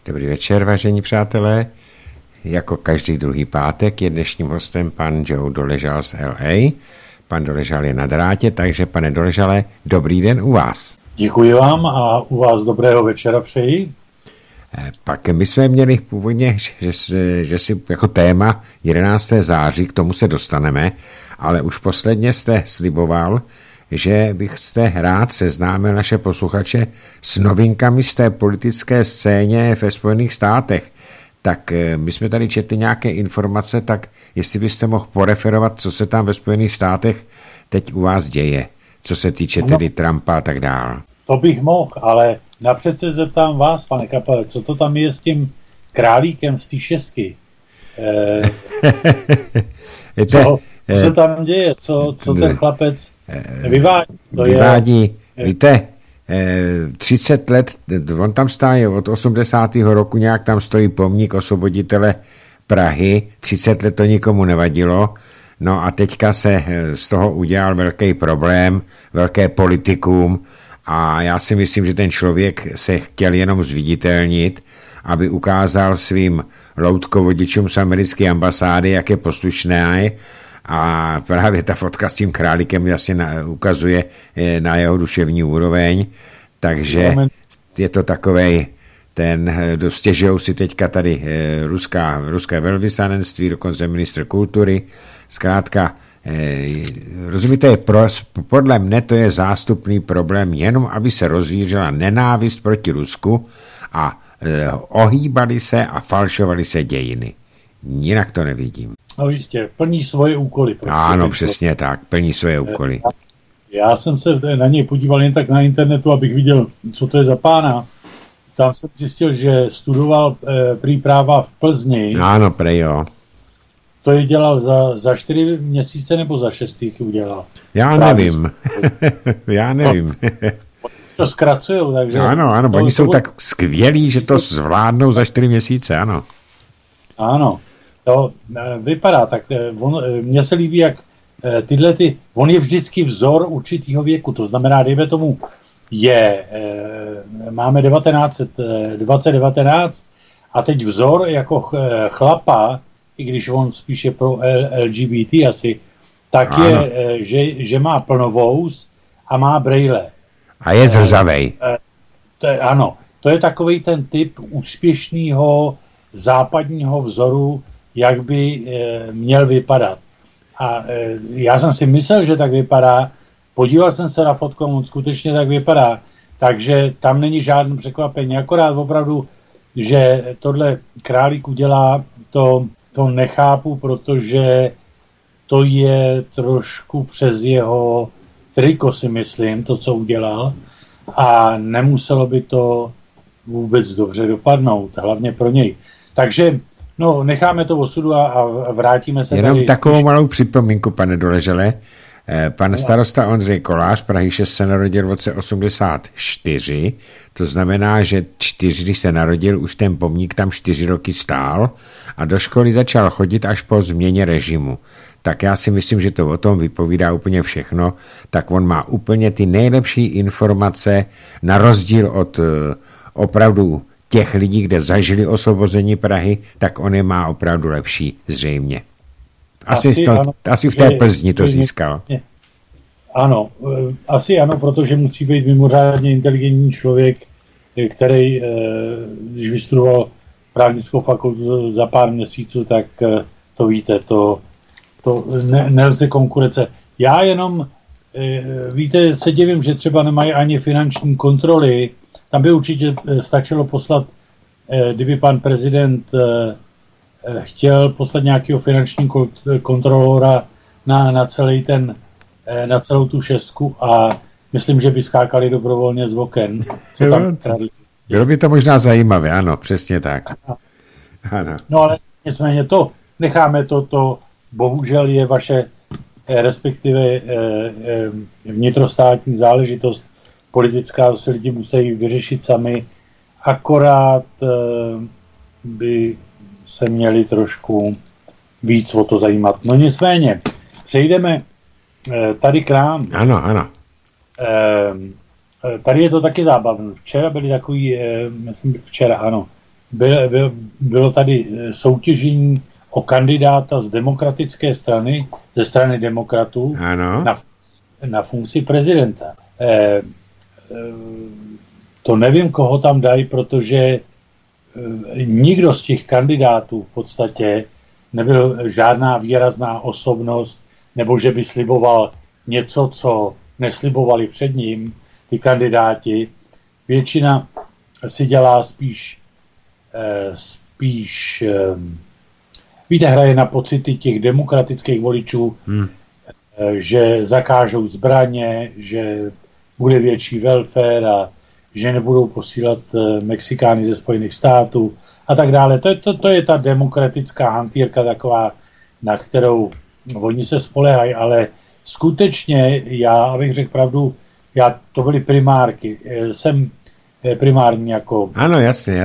Dobrý večer, vážení přátelé. Jako každý druhý pátek je dnešním hostem pan Joe Doležal z LA. Pan Doležal je na drátě, takže pane Doležale, dobrý den u vás. Děkuji vám a u vás dobrého večera přeji. Pak my jsme měli původně, že si jako téma 11. září, k tomu se dostaneme, ale už posledně jste sliboval, že byste rád seznámil naše posluchače s novinkami z té politické scéně ve Spojených státech. Tak my jsme tady četli nějaké informace, tak jestli byste mohl poreferovat, co se tam ve Spojených státech teď u vás děje, co se týče tedy Trumpa a tak dál. To bych mohl, ale napřed se zeptám vás, pane Kapele, co to tam je s tím králíkem z té šestky? Co se tam děje? Co ten chlapec vyvádí? Víte, 30 let, on tam stáje od 80. roku, nějak tam stojí pomník osvoboditele Prahy, 30 let to nikomu nevadilo, no a teďka se z toho udělal velký problém, velké politikum a já si myslím, že ten člověk se chtěl jenom zviditelnit, aby ukázal svým loutkovodičům z americké ambasády, jak je poslušné. A právě ta fotka s tím králíkem jasně ukazuje na jeho duševní úroveň, takže je to takovej, stěžujou si teďka tady ruské velvyslanectví, dokonce ministr kultury, zkrátka, rozumíte, podle mne to je zástupný problém, jenom aby se rozvířila nenávist proti Rusku a ohýbali se a falšovali se dějiny. Jinak to nevidím. No jistě, plní svoje úkoly. Prostě ano, přesně tak, plní svoje úkoly. Já jsem se na něj podíval jen tak na internetu, abych viděl, co to je za pána. Tam jsem zjistil, že studoval prý práva v Plzni. Ano, prej jo. To je dělal za 4 měsíce nebo za 6 udělal? Já nevím. Já nevím. To zkracujou, takže... Ano, oni jsou tak skvělí, že to zvládnou za 4 měsíce, ano. Ano, to vypadá tak. Mně se líbí, jak on je vždycky vzor určitýho věku, to znamená, dejme tomu, máme 2019 a teď vzor jako chlapa, i když on spíše pro LGBT asi, tak ano. Je, že má plnovous a má brejle. A je zrzavej. Ano, to je takovej ten typ úspěšného západního vzoru, jak by měl vypadat. A já jsem si myslel, že tak vypadá, podíval jsem se na fotku, on skutečně tak vypadá, takže tam není žádné překvapení, akorát opravdu, že tohle králík udělá, to nechápu, protože to je trošku přes jeho triko, si myslím, to, co udělal, a nemuselo by to vůbec dobře dopadnout, hlavně pro něj. Takže necháme to osudu a vrátíme se jenom tady. Takovou malou připomínku, pane Doležale. Pan starosta Ondřej Kolář, Prahy 6, se narodil v roce 84, to znamená, že když se narodil, už ten pomník tam 4 roky stál a do školy začal chodit až po změně režimu. Tak já si myslím, že to o tom vypovídá úplně všechno, tak on má úplně ty nejlepší informace, na rozdíl od opravdu těch lidí, kde zažili osvobození Prahy, tak on je má opravdu lepší, zřejmě. Asi v té Plzni to získal. Ano, asi ano, protože musí být mimořádně inteligentní člověk, který, když vystudoval právnickou fakultu za pár měsíců, tak to víte, to nelze konkurence. Já jenom, víte, se divím, že třeba nemají ani finanční kontroly. Tam by určitě stačilo poslat, kdyby pan prezident chtěl poslat nějakého finančního kontrolora na celou tu šestku a myslím, že by skákali dobrovolně z oken. Co tam kradli. Bylo by to možná zajímavé, ano, přesně tak. Ano. No ale nicméně necháme to bohužel je vaše respektive vnitrostátní záležitost politická, se lidi musí vyřešit sami, akorát by se měli trošku víc o to zajímat. No nicméně, přejdeme tady k nám. Ano. Tady je to taky zábavné. Včera byli takový, myslím, bylo tady soutěžení o kandidáta z demokratické strany, ze strany demokratů na funkci prezidenta. To nevím, koho tam dají, protože nikdo z těch kandidátů v podstatě nebyl žádná výrazná osobnost, nebo že by sliboval něco, co neslibovali před ním ty kandidáti. Většina si dělá spíš víte, hraje na pocity těch demokratických voličů, že zakážou zbraně, že bude větší welfare a že nebudou posílat Mexikány ze Spojených států a tak dále. To je ta demokratická hantýrka taková, na kterou oni se spoléhají, ale skutečně, abych řekl pravdu, to byly primárky. Jsem primární jako... Ano, jasně.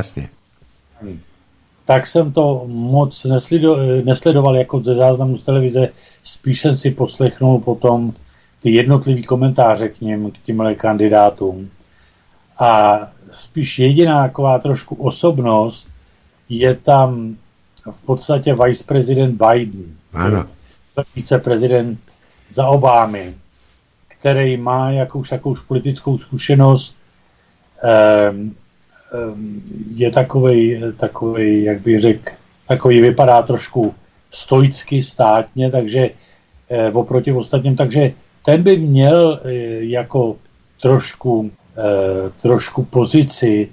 Tak jsem to moc nesledoval jako ze záznamu z televize, spíš jsem si poslechnul potom ty jednotlivý komentáře k těmhle kandidátům. A spíš jediná taková trošku osobnost je tam v podstatě viceprezident Biden. Ano. Viceprezident za Obámy, který má jakouž politickou zkušenost, je takovej, jak bych řekl, takový vypadá trošku stoicky, státně, takže oproti ostatním, takže ten by měl jako trošku pozici,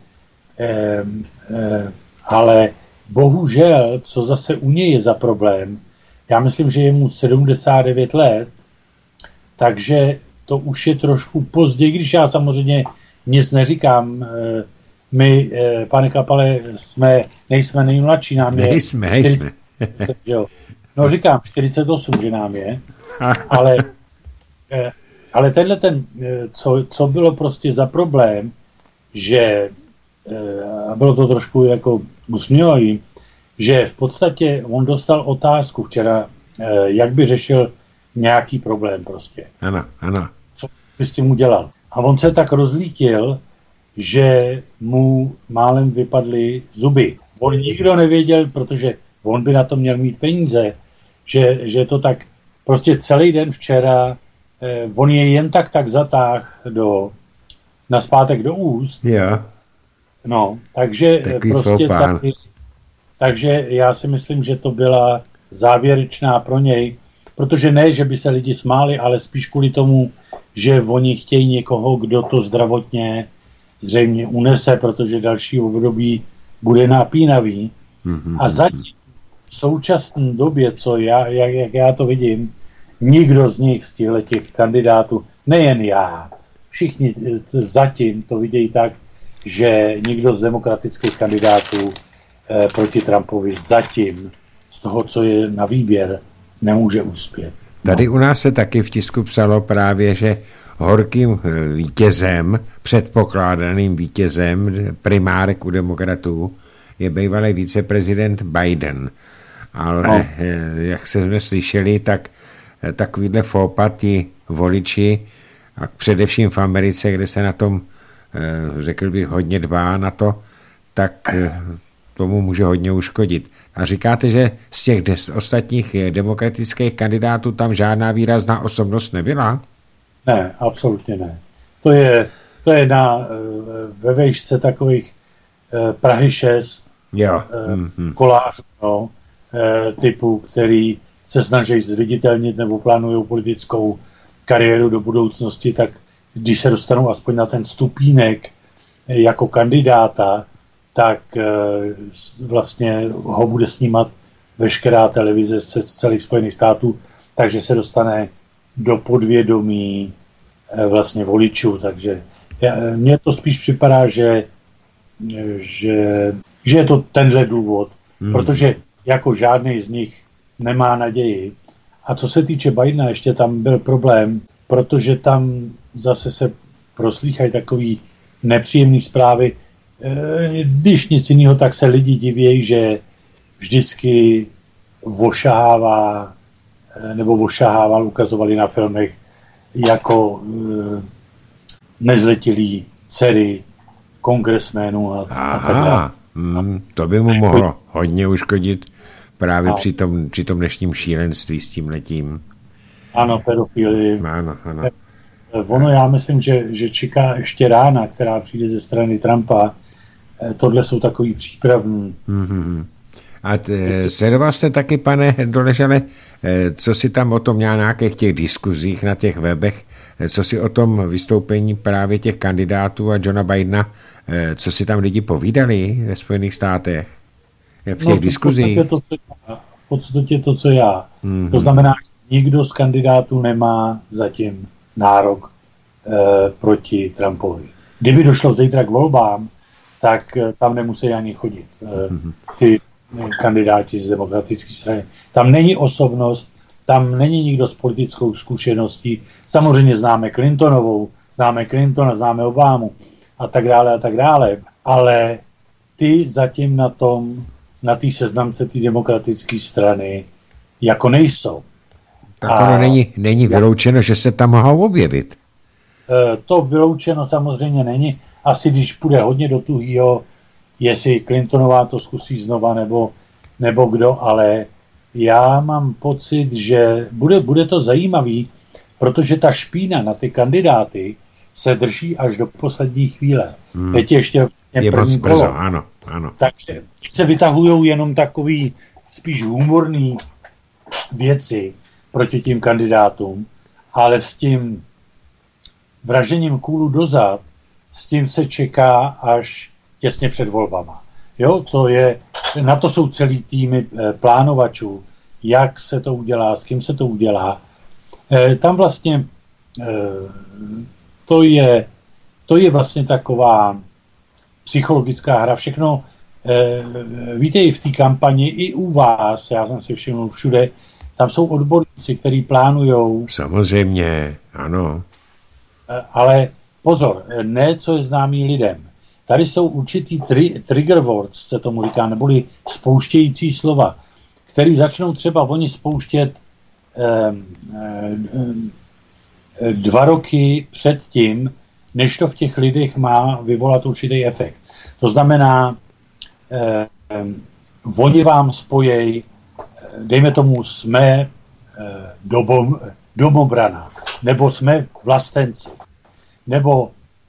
ale bohužel, co zase u něj je za problém, já myslím, že je mu 79 let, takže to už je trošku později, když já samozřejmě nic neříkám. My, pane Kapale, nejsme nejmladší, nám je... Nejsme. No říkám 48, že nám je, ale tenhle co bylo prostě za problém, že bylo to trošku jako usměvavý, že v podstatě on dostal otázku včera, jak by řešil nějaký problém prostě. Ano. Co by s tím udělal. A on se tak rozlítil, že mu málem vypadly zuby. On nikdo nevěděl, protože on by na to měl mít peníze, že to tak prostě celý den včera on je jen tak zatáh naspátek do úst. Jo. No, takže takový prostě takže já si myslím, že to byla závěrečná pro něj, protože ne, že by se lidi smáli, ale spíš kvůli tomu, že oni chtějí někoho, kdo to zdravotně zřejmě unese, protože další období bude napínavý. A zatím v současné době, jak já to vidím, nikdo z nich, z těch kandidátů, nejen já, všichni zatím to vidějí tak, že nikdo z demokratických kandidátů proti Trumpovi zatím z toho, co je na výběr, nemůže uspět. Tady u nás se taky v tisku psalo právě, že horkým vítězem, předpokládaným vítězem primárek u demokratů je bývalý viceprezident Biden. Ale jak jsme slyšeli, tak takovýhle fópatí voliči, a především v Americe, kde se na tom, řekl bych, hodně dbá na to, tak tomu může hodně uškodit. A říkáte, že z těch ostatních demokratických kandidátů tam žádná výrazná osobnost nebyla? Ne, absolutně ne. To je ve vejšce takových Prahy 6 kolářů, typu, který se snaží zviditelnit nebo plánují politickou kariéru do budoucnosti, tak když se dostanou aspoň na ten stupínek jako kandidáta, tak vlastně ho bude snímat veškerá televize z celých Spojených států, takže se dostane do podvědomí vlastně voličů, takže mně to spíš připadá, že je to tenhle důvod, protože jako žádný z nich nemá naději. A co se týče Bidena, ještě tam byl problém, protože tam zase se proslýchají takový nepříjemný zprávy. Když nic jiného, tak se lidi divějí, že vždycky ošahával, ukazovali na filmech jako nezletilí dcery kongresmenů a tak dále. To by mu mohlo hodně uškodit právě při tom dnešním šílenství s tím letím. Ano, pedofilii. Ano. Ono, já myslím, že čeká ještě rána, která přijde ze strany Trumpa. Tohle jsou takový přípravní. A sledoval jste taky, pane Doležale, co si tam o tom nějakých těch diskuzích na těch webech, co si o tom vystoupení právě těch kandidátů a Johna Bidena, co si tam lidi povídali ve Spojených státech? V těch diskuzích? V podstatě to, co já. To znamená, že nikdo z kandidátů nemá zatím nárok proti Trumpovi. Kdyby došlo zítra k volbám, tak tam nemusí ani chodit ty kandidáti z demokratické strany. Tam není osobnost, tam není nikdo s politickou zkušeností. Samozřejmě známe Clintonovou, známe Clintona, známe Obamu a tak dále, ale ty zatím na té seznamce té demokratické strany jako nejsou. Tak ono není vyloučeno, že se tam mohou objevit. To vyloučeno samozřejmě není. Asi když půjde hodně do tuhýho, jestli Clintonová to zkusí znova nebo kdo, ale já mám pocit, že bude to zajímavý, protože ta špína na ty kandidáty se drží až do poslední chvíle. Teď ještě je první kolo. Ano. Takže se vytahují jenom takový spíš humorný věci proti tím kandidátům, ale s tím vražením kůlu dozad, s tím se čeká až těsně před volbama. Jo, na to jsou celý týmy plánovačů, jak se to udělá, s kým se to udělá. Tam vlastně to je vlastně taková psychologická hra. Všechno, víte, i v té kampani, i u vás, já jsem si všiml všude, tam jsou odborníci, kteří plánujou. Samozřejmě, ano. Ale pozor, ne, co je známý lidem. Tady jsou určitý trigger words, se tomu říká, neboli spouštějící slova, který začnou třeba oni spouštět 2 roky před tím, než to v těch lidech má vyvolat určitý efekt. To znamená, oni vám spojí, dejme tomu, jsme domobrana, nebo jsme vlastenci, nebo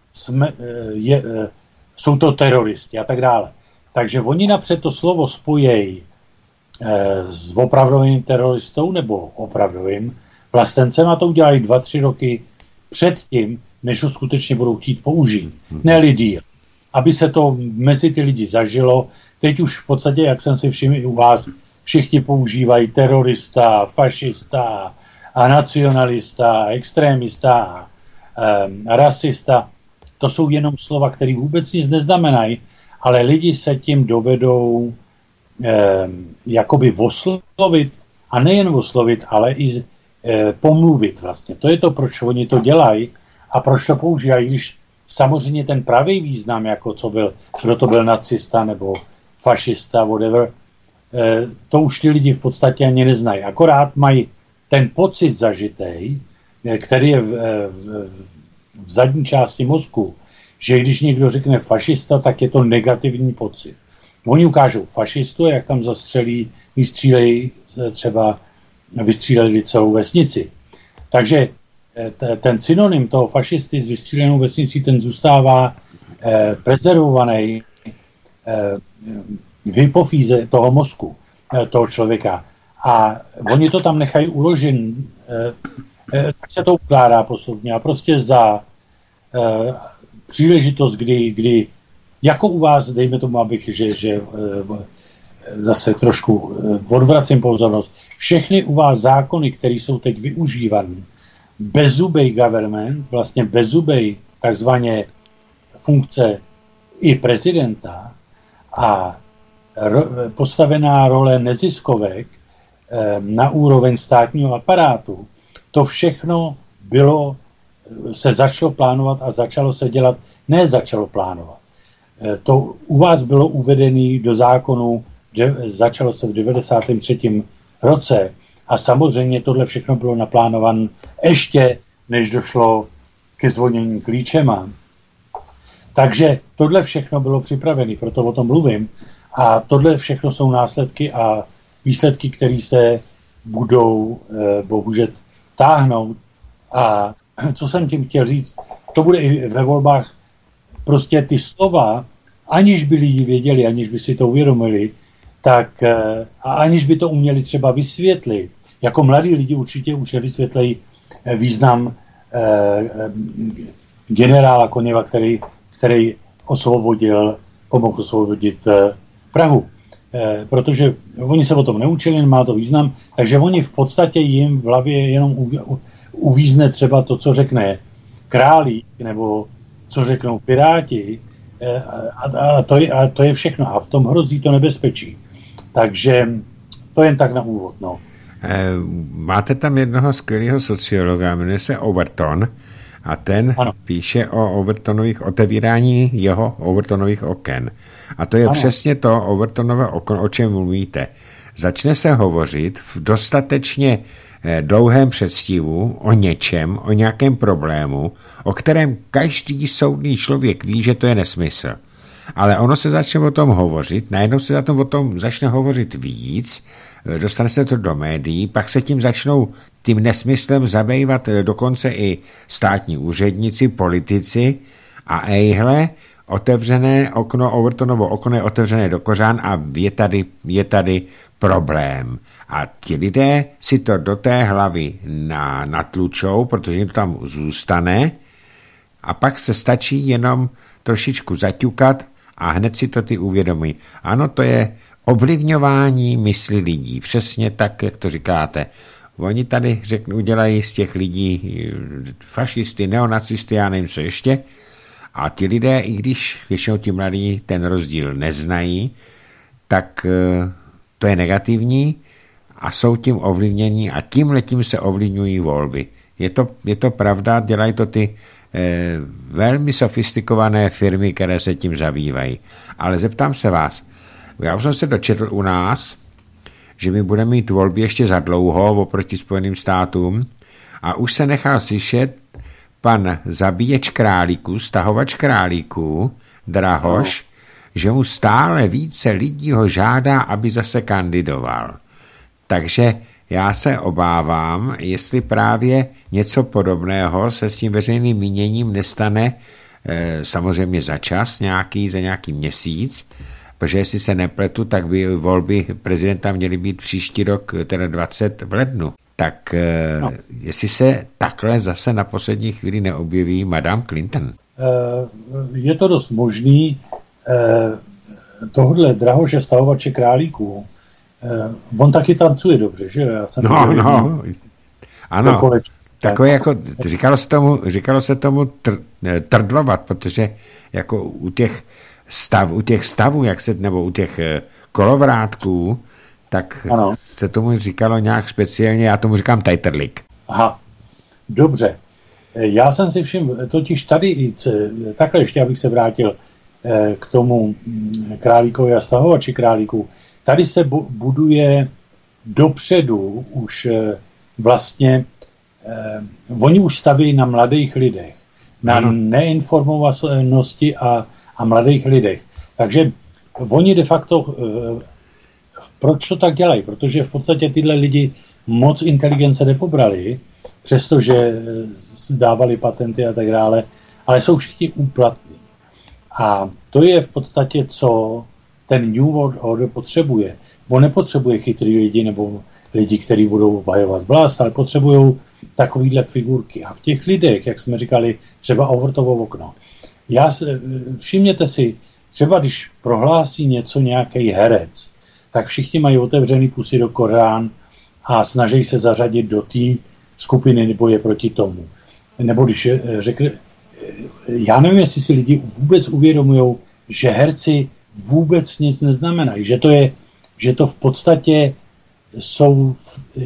jsou to teroristi a tak dále. Takže oni napřed to slovo spojí s opravdovým teroristou nebo opravdovým vlastencem a to udělají 2-3 roky předtím, než ho skutečně budou chtít použít. Ne díl. Aby se to mezi ty lidi zažilo. Teď už v podstatě, jak jsem si všiml u vás, všichni používají terorista, fašista, a nacionalista, extrémista, rasista. To jsou jenom slova, které vůbec nic neznamenají, ale lidi se tím dovedou jakoby oslovit, a nejen oslovit, ale i pomluvit vlastně. To je to, proč oni to dělají a proč to používají, když samozřejmě ten pravý význam, jako kdo to byl nacista nebo fašista, whatever, to už ty lidi v podstatě ani neznají. Akorát mají ten pocit zažitej, který je v zadní části mozku, že když někdo řekne fašista, tak je to negativní pocit. Oni ukážou fašistu, jak tam vystříleli celou vesnici. Takže ten synonym toho fašisty s vystřílenou vesnicí, ten zůstává prezervovaný v hypofýze toho mozku, toho člověka. A oni to tam nechají uložen, tak se to ukládá postupně a prostě za příležitost, kdy jako u vás, dejme tomu, abych, že zase trošku odvracím pozornost, všechny u vás zákony, které jsou teď využívané, bezzubej government, vlastně bezzubej takzvaně funkce i prezidenta a postavená role neziskovek na úroveň státního aparátu, to všechno se začalo plánovat a začalo se dělat, začalo plánovat. To u vás bylo uvedené do zákonu, začalo se v 93. roce a samozřejmě tohle všechno bylo naplánované ještě, než došlo ke zvonění klíčema. Takže tohle všechno bylo připravené, proto o tom mluvím. A tohle všechno jsou následky a výsledky, které se budou bohužel táhnout. A co jsem tím chtěl říct, to bude i ve volbách, prostě ty slova, aniž by lidi věděli, aniž by si to uvědomili, tak a aniž by to uměli třeba vysvětlit, jako mladí lidi určitě už nevysvětlejí význam generála Koněva, který pomohl osvobodit Prahu. Protože oni se o tom neučili, nemá to význam, takže oni v podstatě jim v hlavě jenom uvízne třeba to, co řekne Králík, nebo co řeknou Piráti, a to je všechno. A v tom hrozí to nebezpečí. Takže to jen tak na úvod. No. Máte tam jednoho skvělého sociologa, jmenuje se Overton, a ten píše o Overtonových otevírání jeho Overtonových oken. A to je přesně to Overtonové okno, o čem mluvíte. Začne se hovořit v dostatečně dlouhém předstihu o něčem, o nějakém problému, o kterém každý soudný člověk ví, že to je nesmysl. Ale ono se začne o tom hovořit, najednou se o tom začne hovořit víc, dostane se to do médií, pak se tím nesmyslem zabývat dokonce i státní úředníci, politici a ejhle, otevřené okno, Overtonovo okno je otevřené do kořán a je tady problém. A ti lidé si to do té hlavy natlučou, protože jim to tam zůstane a pak se stačí jenom trošičku zaťukat a hned si to ty uvědomí. Ano, to je ovlivňování mysli lidí. Přesně tak, jak to říkáte. Oni tady udělají z těch lidí fašisty, neonacisty, já nevím co ještě. A ti lidé, i když většinou ti mladí ten rozdíl neznají, tak to je negativní a jsou tím ovlivnění a tímhletím se ovlivňují volby. Je to pravda, dělají to ty velmi sofistikované firmy, které se tím zabývají. Ale zeptám se vás, já už jsem se dočetl u nás, že my budeme mít volby ještě za dlouho oproti Spojeným státům a už se nechal slyšet pan zabíječ králíků, stahovač králíků, Drahoš, že mu stále více lidí ho žádá, aby zase kandidoval. Takže já se obávám, jestli právě něco podobného se s tím veřejným míněním nestane samozřejmě za nějaký měsíc, protože jestli se nepletu, tak by volby prezidenta měly být příští rok, teda 20 v lednu. Tak jestli se takhle zase na poslední chvíli neobjeví Madame Clinton? Je to dost možný. Tohle Drahoše, stahovače králíků, on taky tancuje dobře, že? Já jsem ano, takové jako, říkalo se tomu trdlovat, protože jako u těch stavů, nebo u těch kolovrátků, tak se tomu říkalo nějak speciálně, já tomu říkám tajtrlik. Aha, dobře. Já jsem si všiml, totiž tady, takhle ještě, abych se vrátil k tomu králíkovi a stahovači králíků, tady se buduje dopředu už vlastně, oni už staví na mladých lidech, na neinformovanosti a mladých lidech. Takže oni de facto, proč to tak dělají? Protože v podstatě tyhle lidi moc inteligence nepobrali, přestože dávali patenty a tak dále, ale jsou všichni úplatní. A to je v podstatě, co ten New World Order potřebuje. On nepotřebuje chytrý lidi nebo lidi, kteří budou obhajovat vlast, ale potřebují takovýhle figurky. A v těch lidech, jak jsme říkali, třeba Overtovo okno. Všimněte si, třeba když prohlásí něco nějaký herec, tak všichni mají otevřený pusy do Korán a snaží se zařadit do té skupiny nebo je proti tomu. Nebo když řekne, já nevím, jestli si lidi vůbec uvědomují, že herci vůbec nic neznamenají, že to v podstatě jsou,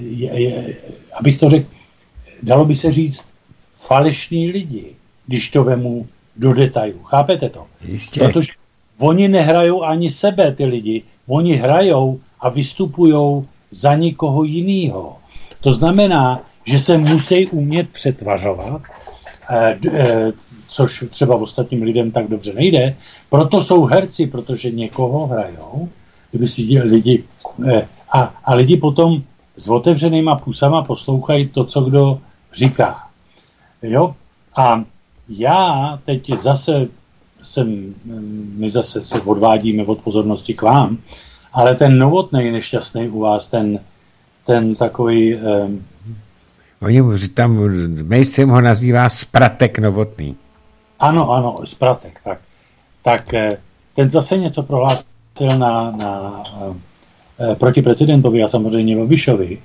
abych to řekl, dalo by se říct, falešní lidi, když to vemu do detailu. Chápete to? Jistě. Protože oni nehrajou ani sebe, ty lidi. Oni hrajou a vystupujou za nikoho jiného. To znamená, že se musí umět přetvařovat. což třeba ostatním lidem tak dobře nejde. Proto jsou herci, protože někoho hrajou, kdyby si lidi, a lidi potom s otevřenýma pusama poslouchají to, co kdo říká. Jo? A já teď zase my zase se odvádíme od pozornosti k vám, ale ten Novotnej nešťastný u vás, ten takový... Oni tam, mainstream ho nazývá Spratek Novotný. Ano, Spratek, tak. Tak ten zase něco prohlásil proti prezidentovi a samozřejmě Babišovi.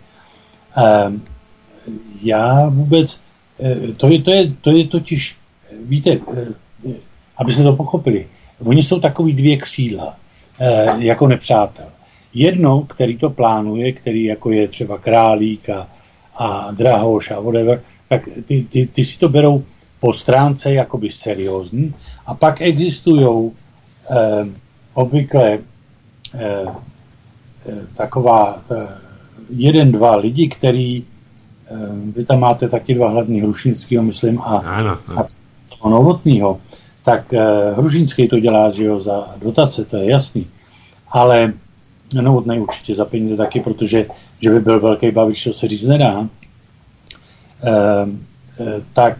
Já vůbec... To je totiž... Víte, aby se to pochopili, oni jsou takový dvě křídla, jako nepřátel. Jedno, který to plánuje, který jako je třeba Králík a Drahoš a whatever, tak ty si to berou po stránce jakoby seriózní a pak existují obvykle jeden, dva lidi, který vy tam máte taky dva hlavní, Hrušínskýho, myslím, a toho Novotnýho, tak Hrušínský to dělá, že jo, za dotace, to je jasný, ale Novotný určitě za peníze taky, protože že by byl velký Babiš, to se říct nedá, tak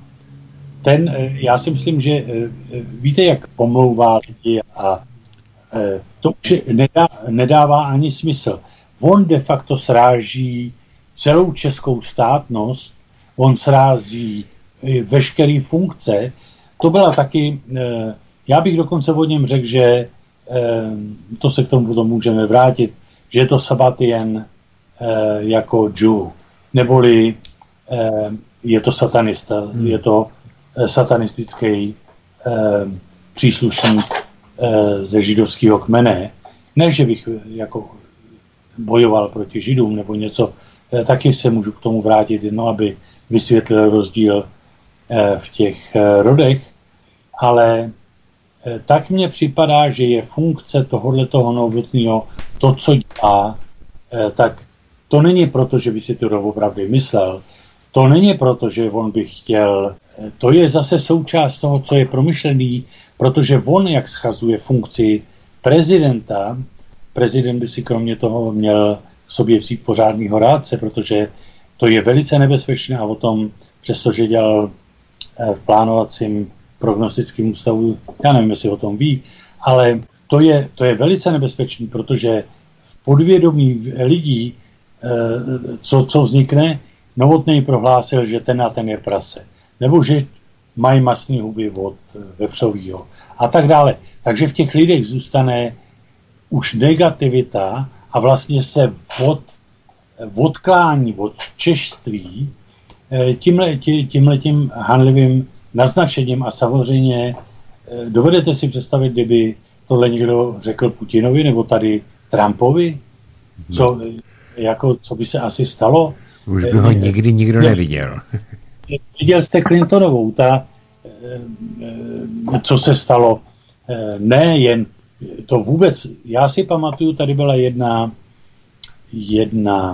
já si myslím, že víte, jak pomlouvá lidi a to už nedává ani smysl. On de facto sráží celou českou státnost, on sráží veškeré funkce. To byla taky, já bych dokonce o něm řekl, že to se k tomu potom můžeme vrátit, že je to Sabatian jako Jew, neboli je to satanista, je to satanistický příslušník ze židovského kmene. Ne, že bych jako bojoval proti židům nebo něco, taky se můžu k tomu vrátit, aby vysvětlil rozdíl v těch rodech, ale tak mně připadá, že je funkce tohoto Novotného, to, co dělá, tak to není proto, že by si to opravdu myslel, to není proto, že on by chtěl, to je zase součást toho, co je promyšlený, protože on, jak schazuje funkci prezidenta, prezident by si kromě toho měl k sobě vzít pořádného rádce, protože to je velice nebezpečné a o tom, přestože dělal v plánovacím prognostickém ústavu, já nevím, jestli o tom ví, ale to je velice nebezpečné, protože v podvědomí lidí, co vznikne, Novotný prohlásil, že ten a ten je prase. Nebo že mají masný huby od vepřovýho a tak dále. Takže v těch lidech zůstane už negativita a vlastně se odklání od češství tímhletím hanlivým naznačením a samozřejmě dovedete si představit, kdyby tohle někdo řekl Putinovi nebo tady Trumpovi, co by se asi stalo? Už by ho nikdy nikdo neviděl. Viděl jste Clintonovou, co se stalo, ne jen to vůbec, já si pamatuju, tady byla jedna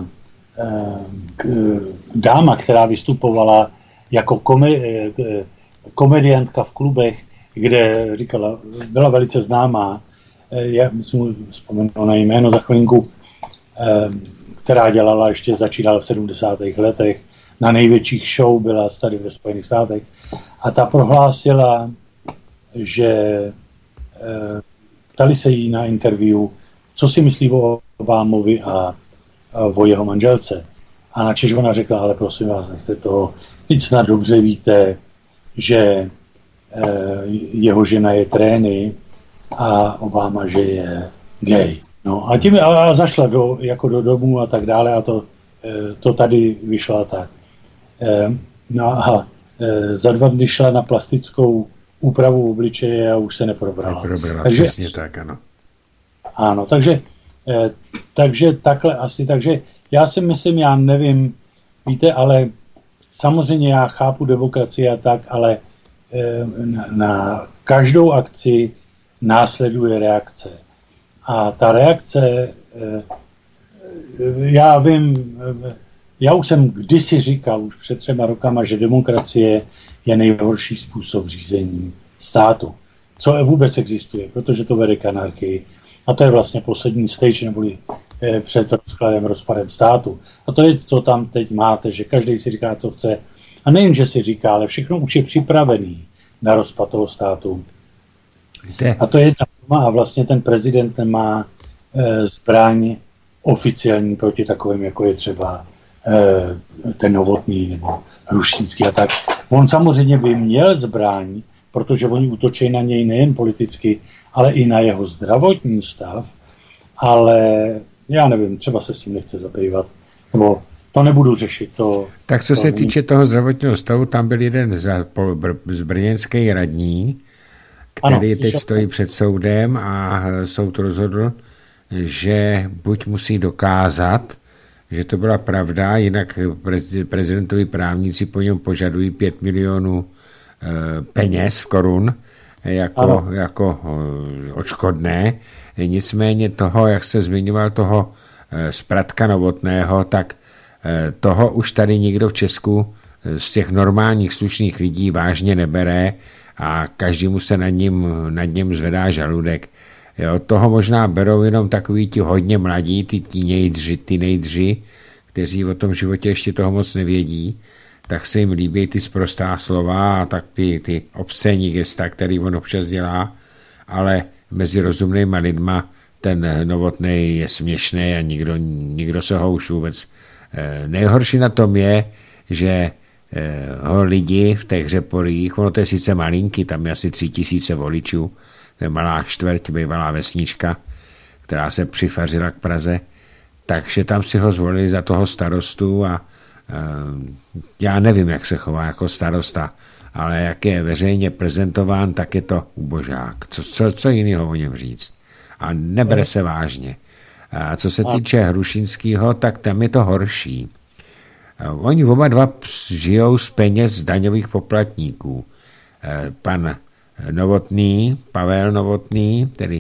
dáma, která vystupovala jako komediantka v klubech, kde říkala, byla velice známá, já musím vzpomenout na jméno za chvilinku, která začínala v 70. letech, na největších show byla tady ve Spojených státech a ta prohlásila, že ptali se jí na interview, co si myslí o Obamovi a o jeho manželce. A načež ona řekla, ale prosím vás, nechte toho, teď snad dobře víte, že jeho žena je trény a Obama, že je gay. No a tím zašla do domu a tak dále a to tady vyšla tak. No a za 2 dny šla na plastickou úpravu obličeje a už se neprobrala. Takže, přesně tak, ano. Ano, takže takhle asi, takže já si myslím, já nevím, víte, ale samozřejmě já chápu demokracii a tak, ale na každou akci následuje reakce. A ta reakce, já vím, já už jsem kdysi říkal, už před 3 rokama, že demokracie je nejhorší způsob řízení státu. Co vůbec existuje, protože to vede k anarchii. A to je vlastně poslední stage, neboli před rozpadem státu. A to je, co tam teď máte, že každý si říká, co chce. A nejen, že si říká, ale všechno už je připravený na rozpad toho státu. A to je jedna forma a vlastně ten prezident nemá zbraň oficiální proti takovým, jako je třeba ten Novotný nebo Hrušínský a tak. On samozřejmě by měl zbraň, protože oni útočí na něj nejen politicky, ale i na jeho zdravotní stav, ale já nevím, třeba se s tím nechce zabývat, nebo to nebudu řešit. Tak co se týče toho zdravotního stavu, tam byl jeden z brněnský radní, který teď stojí před soudem a soud rozhodl, že buď musí dokázat, že to byla pravda, jinak prezidentovi právníci po něm požadují 5 milionů peněz v korun jako odškodné. Nicméně toho, jak se zmiňoval toho Spratka Novotného, tak toho už tady nikdo v Česku z těch normálních slušných lidí vážně nebere a každému se nad ním zvedá žaludek. Jo, toho možná berou jenom takový ti hodně mladí, ty nejdři, kteří o tom životě ještě toho moc nevědí, tak se jim líbí ty sprostá slova a tak ty obscénní gesta, který on občas dělá, ale mezi rozumnýma lidma ten Novotný je směšný a nikdo se ho už vůbec... Nejhorší na tom je, že ho lidi v těch Řeporích, ono to je sice malinký, tam je asi 3000 voličů, to je malá čtvrť, bývalá vesnička, která se přifařila k Praze, takže tam si ho zvolili za toho starostu a já nevím, jak se chová jako starosta, ale jak je veřejně prezentován, tak je to ubožák. Co jiného o něm říct? A nebere se vážně. A co se týče Hrušínského, tak tam je to horší. Oni oba dva žijou z peněz daňových poplatníků. Pan Novotný, Pavel Novotný, tedy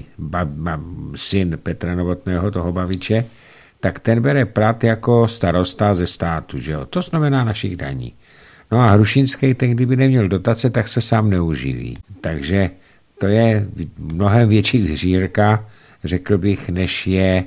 syn Petra Novotného, toho baviče, tak ten bere plat jako starosta ze státu, že jo? To znamená našich daní. No a Hrušínský, ten kdyby neměl dotace, tak se sám neuživí. Takže to je mnohem větší hřírka, řekl bych, než je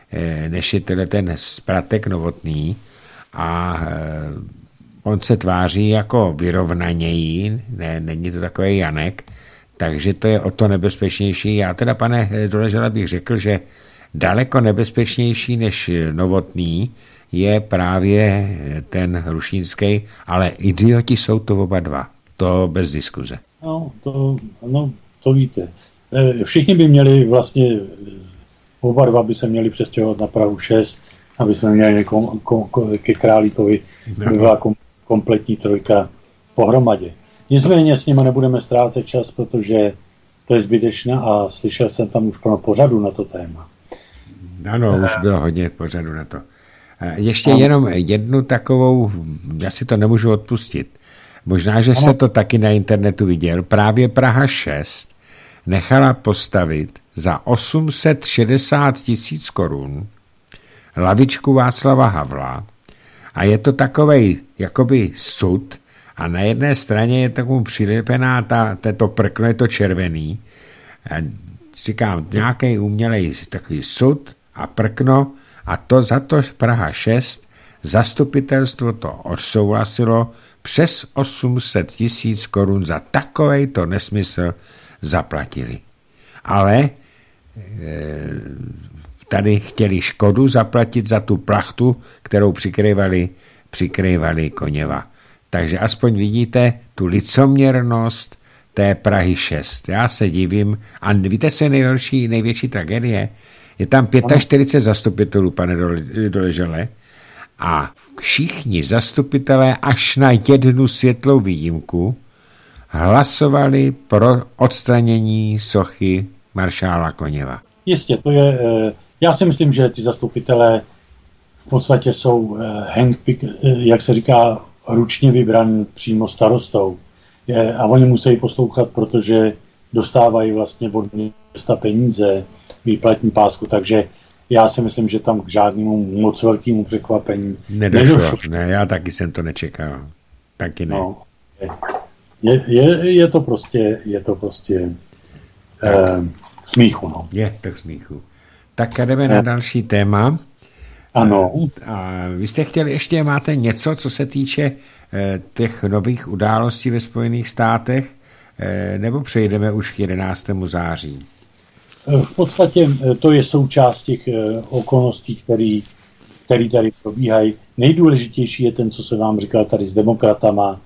ten Spratek Novotný a on se tváří jako vyrovnaněji, není to takový Janek, takže to je o to nebezpečnější. Já teda, pane Doležale, bych řekl, že daleko nebezpečnější než Novotný je právě ten Hrušínský, ale idioti jsou to oba dva. To bez diskuze. No, to víte. Všichni by měli vlastně, oba dva by se měli přestěhovat na Prahu 6, aby jsme měli ke Králíkovi, by byla kompletní trojka pohromadě. Nicméně s nimi nebudeme ztrácet čas, protože to je zbytečné a slyšel jsem tam už plno pořadu na to téma. Ano, už bylo hodně pořadu na to. Ještě jenom jednu takovou, já si to nemůžu odpustit. Možná, že se to taky na internetu viděl. Právě Praha 6 nechala postavit za 860 000 korun lavičku Václava Havla a je to takovej jakoby sud a na jedné straně je takovou přilepená to prkno, je to červený. A říkám, nějaký umělej takový sud a prkno a to za to Praha 6 zastupitelstvo to odsouhlasilo, přes 800 000 korun za takovejto nesmysl zaplatili. Ale tady chtěli škodu zaplatit za tu plachtu, kterou přikrývali Koněva. Takže aspoň vidíte tu licoměrnost té Prahy 6. Já se divím. A víte, co je největší tragédie? Je tam 45 zastupitelů, pane Doležale, a všichni zastupitelé až na jednu světlou výjimku hlasovali pro odstranění sochy maršála Koněva. Jistě, to je, já si myslím, že ty zastupitelé v podstatě jsou handpick, jak se říká, ručně vybraný přímo starostou. A oni musí poslouchat, protože dostávají vlastně od města peníze, výplatní pásku, takže já si myslím, že tam k žádnému moc velkému překvapení nedošlo. Ne, já taky jsem to nečekal. Taky ne. No, je to prostě smíchu. No. Je to smíchu. Tak jdeme na další téma. Ano. A vy jste chtěli, ještě máte něco, co se týče těch nových událostí ve Spojených státech, nebo přejdeme už k 11. září? V podstatě to je součást těch okolností, které tady probíhají. Nejdůležitější je ten, co se vám říkal tady s demokratama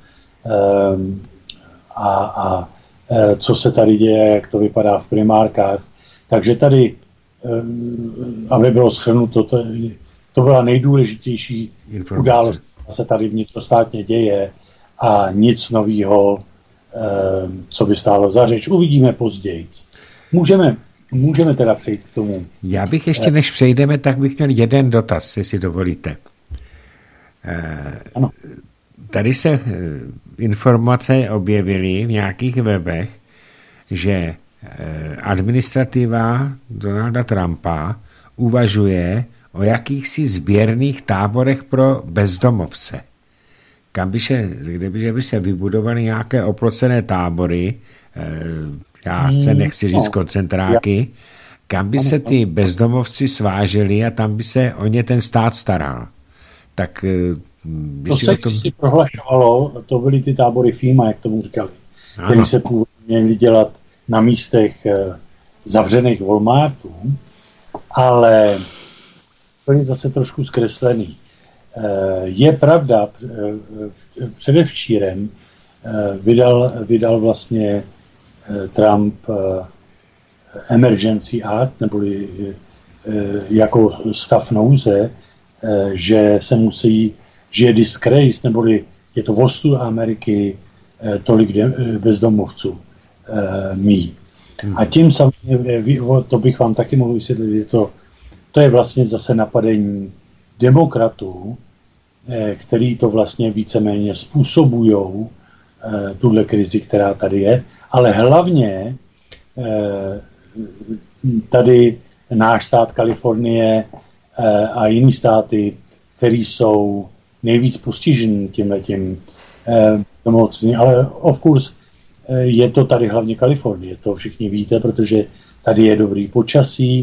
a co se tady děje, jak to vypadá v primárkách. Takže tady, aby bylo shrnuto, to byla nejdůležitější událost, která se tady vnitrostátně děje a nic nového, co by stálo za řeč. Uvidíme později. Můžeme teda přejít k tomu. Já bych ještě, než přejdeme, tak bych měl jeden dotaz, jestli dovolíte. Ano. Tady se informace objevily v nějakých webech, že administrativa Donalda Trumpa uvažuje o jakýchsi sběrných táborech pro bezdomovce. Kde by se vybudovaly nějaké oplocené tábory, já se nechci říct koncentráky, kam by se ty bezdomovci sváželi a tam by se o ně ten stát staral. Tak to se si prohlašovalo, to byly ty tábory FEMA, jak tomu říkali, které se původně měly dělat na místech zavřených Walmartů, ale byly zase trošku zkreslený. Je pravda, předevčírem vydal vlastně Trump Emergency Act, neboli jako stav nouze, že se musí, že je disgrace, neboli je to ostuda Ameriky tolik bezdomovců mít. A tím samozřejmě, to bych vám taky mohl vysvětlit, že to je vlastně zase napadení demokratů, který to vlastně víceméně způsobujou tuhle krizi, která tady je, ale hlavně tady náš stát Kalifornie a jiný státy, které jsou nejvíc postižený tímhletím nemocným, ale of course je to tady hlavně Kalifornie, to všichni víte, protože tady je dobrý počasí.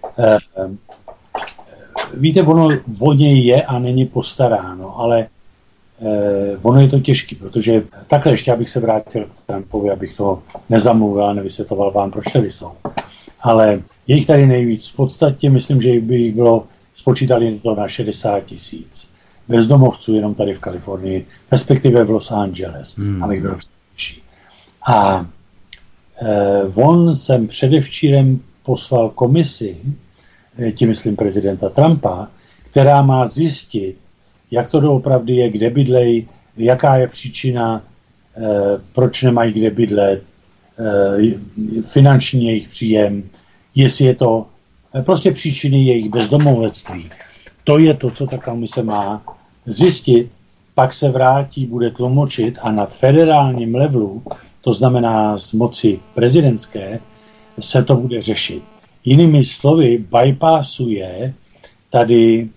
Víte, ono něj je a není postaráno, ale ono je to těžké, protože takhle ještě abych se vrátil k Trumpovi, abych to nezamluvil a nevysvětloval vám, proč tady jsou. Ale je jich tady nejvíc. V podstatě myslím, že by jich bylo, spočítali to na 60 000 bezdomovců jenom tady v Kalifornii, respektive v Los Angeles, abych byl předevčí. A on jsem předevčírem poslal komisi, tím myslím prezidenta Trumpa, která má zjistit, jak to doopravdy je, kde bydlej, jaká je příčina, proč nemají kde bydlet, finanční jejich příjem, jestli je to prostě příčiny jejich bezdomovectví. To je to, co ta komise má zjistit, pak se vrátí, bude tlumočit a na federálním levelu, to znamená z moci prezidentské, se to bude řešit. Jinými slovy, bypassuje tady,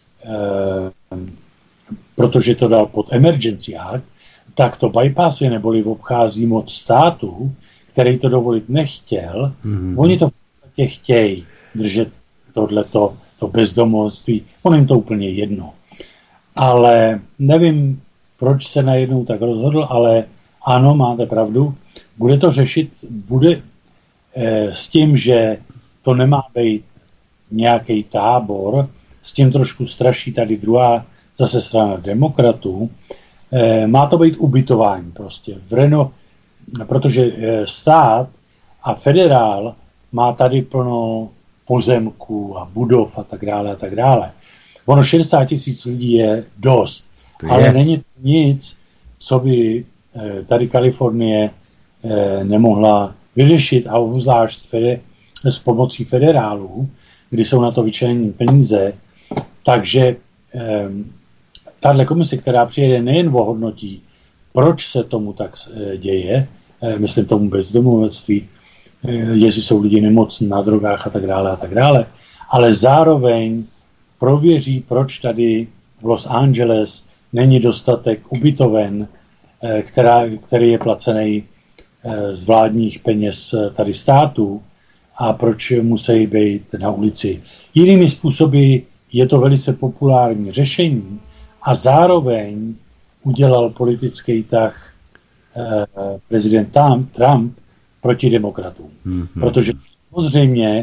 protože to dal pod Emergency Act, tak to bypassuje, neboli obchází moc států, který to dovolit nechtěl. Oni to v podstatě chtějí držet tohleto, to bezdomovství. On jim to úplně jedno. Ale nevím, proč se najednou tak rozhodl, ale ano, máte pravdu. Bude to řešit, bude s tím, že to nemá být nějaký tábor, s tím trošku straší tady druhá zase strana demokratů. Má to být ubytování prostě. Protože stát a federál má tady plno pozemků a budov a tak dále a tak dále. Ono 60 000 lidí je dost, ale není to nic, co by tady Kalifornie nemohla vyřešit a obzvlášť s pomocí federálů, kdy jsou na to vyčleněny peníze. Takže tahle komise, která přijede, nejen ohodnotí, proč se tomu tak děje, myslím tomu bezdomovectví, jestli jsou lidi nemocní na drogách a tak dále, ale zároveň prověří, proč tady v Los Angeles není dostatek ubytoven, který je placený z vládních peněz tady států a proč musí být na ulici. Jinými způsoby je to velice populární řešení a zároveň udělal politický tah prezident Trump proti demokratům. Protože samozřejmě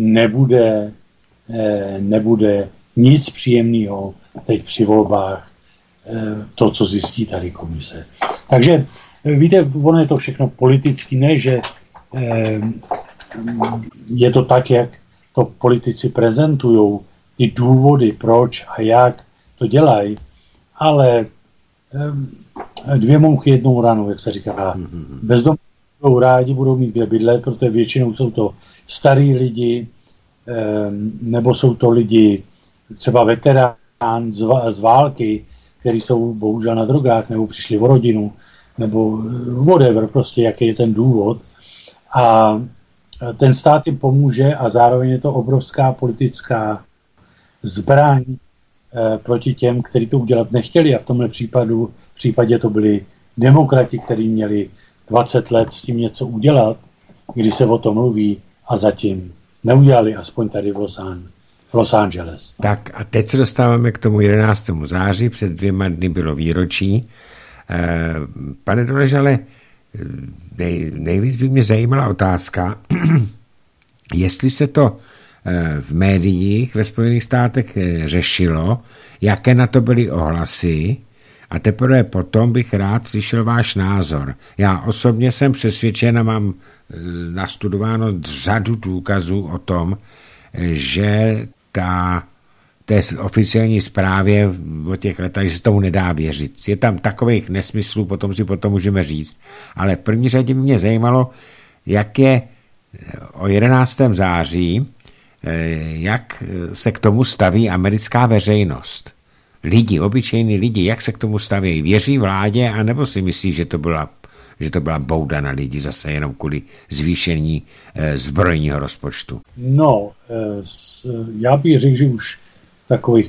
nebude nic příjemného teď při volbách to, co zjistí tady komise. Takže víte, ono je to všechno politicky, ne, že je to tak, jak to politici prezentují, ty důvody, proč a jak to dělají, ale dvě mouchy jednou ranou, jak se říká. Bezdomovci budou rádi, budou mít kde bydlet, protože většinou jsou to starí lidi, nebo jsou to lidi, třeba veterán z války, kteří jsou bohužel na drogách, nebo přišli o rodinu, nebo whatever, prostě jaký je ten důvod. A ten stát jim pomůže a zároveň je to obrovská politická zbraň proti těm, kteří to udělat nechtěli. A v tomhle případě to byli demokrati, kteří měli 20 let s tím něco udělat, když se o tom mluví a zatím neudělali, aspoň tady v Los Angeles. Tak a teď se dostáváme k tomu 11. září, před 2 dny bylo výročí. Pane Doležale, nejvíc by mě zajímala otázka, jestli se to v médiích ve Spojených státech řešilo, jaké na to byly ohlasy, a teprve potom bych rád slyšel váš názor. Já osobně jsem přesvědčen a mám nastudováno řadu důkazů o tom, že té oficiální zprávě o těch letech, že se tomu nedá věřit. Je tam takových nesmyslů, potom si můžeme říct. Ale v první řadě by mě zajímalo, jak je o 11. září, jak se k tomu staví americká veřejnost. Lidi, obyčejní lidi, jak se k tomu staví? Věří vládě, anebo si myslí, že to byla bouda na lidi zase jenom kvůli zvýšení zbrojního rozpočtu? No, já bych řekl, že už takových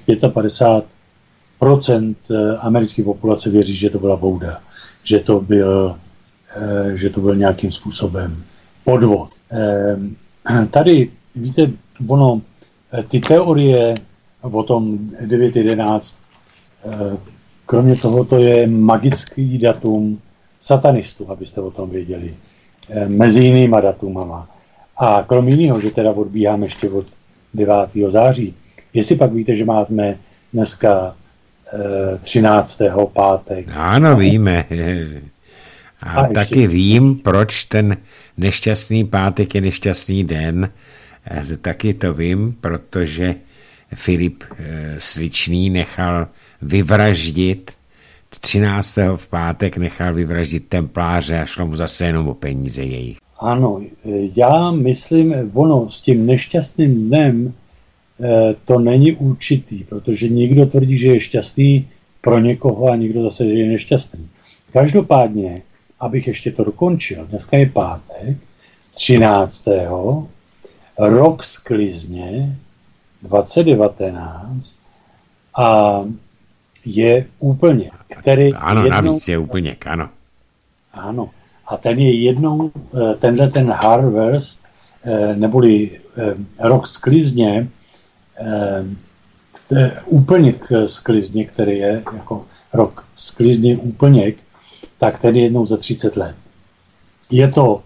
55% americké populace věří, že to byla bouda. Že to byl nějakým způsobem podvod. Tady, víte, ty teorie o tom 9.11, kromě toho to je magický datum satanistů, abyste o tom věděli. Mezi jinýma datumama. A kromě jiného, že teda odbíháme ještě od 9. září, jestli pak víte, že máme dneska 13. pátek. Ano, víme. A taky vím, proč ten nešťastný pátek je nešťastný den. Taky to vím, protože Filip Sličný nechal vyvraždit 13. v pátek nechal vyvraždit templáře a šlo mu zase jenom o peníze jejich. Ano, já myslím, s tím nešťastným dnem to není určitý, protože někdo tvrdí, že je šťastný pro někoho a někdo zase, že je nešťastný. Každopádně, abych ještě to dokončil, dneska je pátek, 13. rok sklizně 2019 a je úplněk, který... Ano, navíc je úplněk, ano. Ano. A ten je jednou, ten harvest, neboli rok sklizně, úplněk sklizně, který je jako rok sklizně úplněk, tak ten je jednou za 30 let. Je to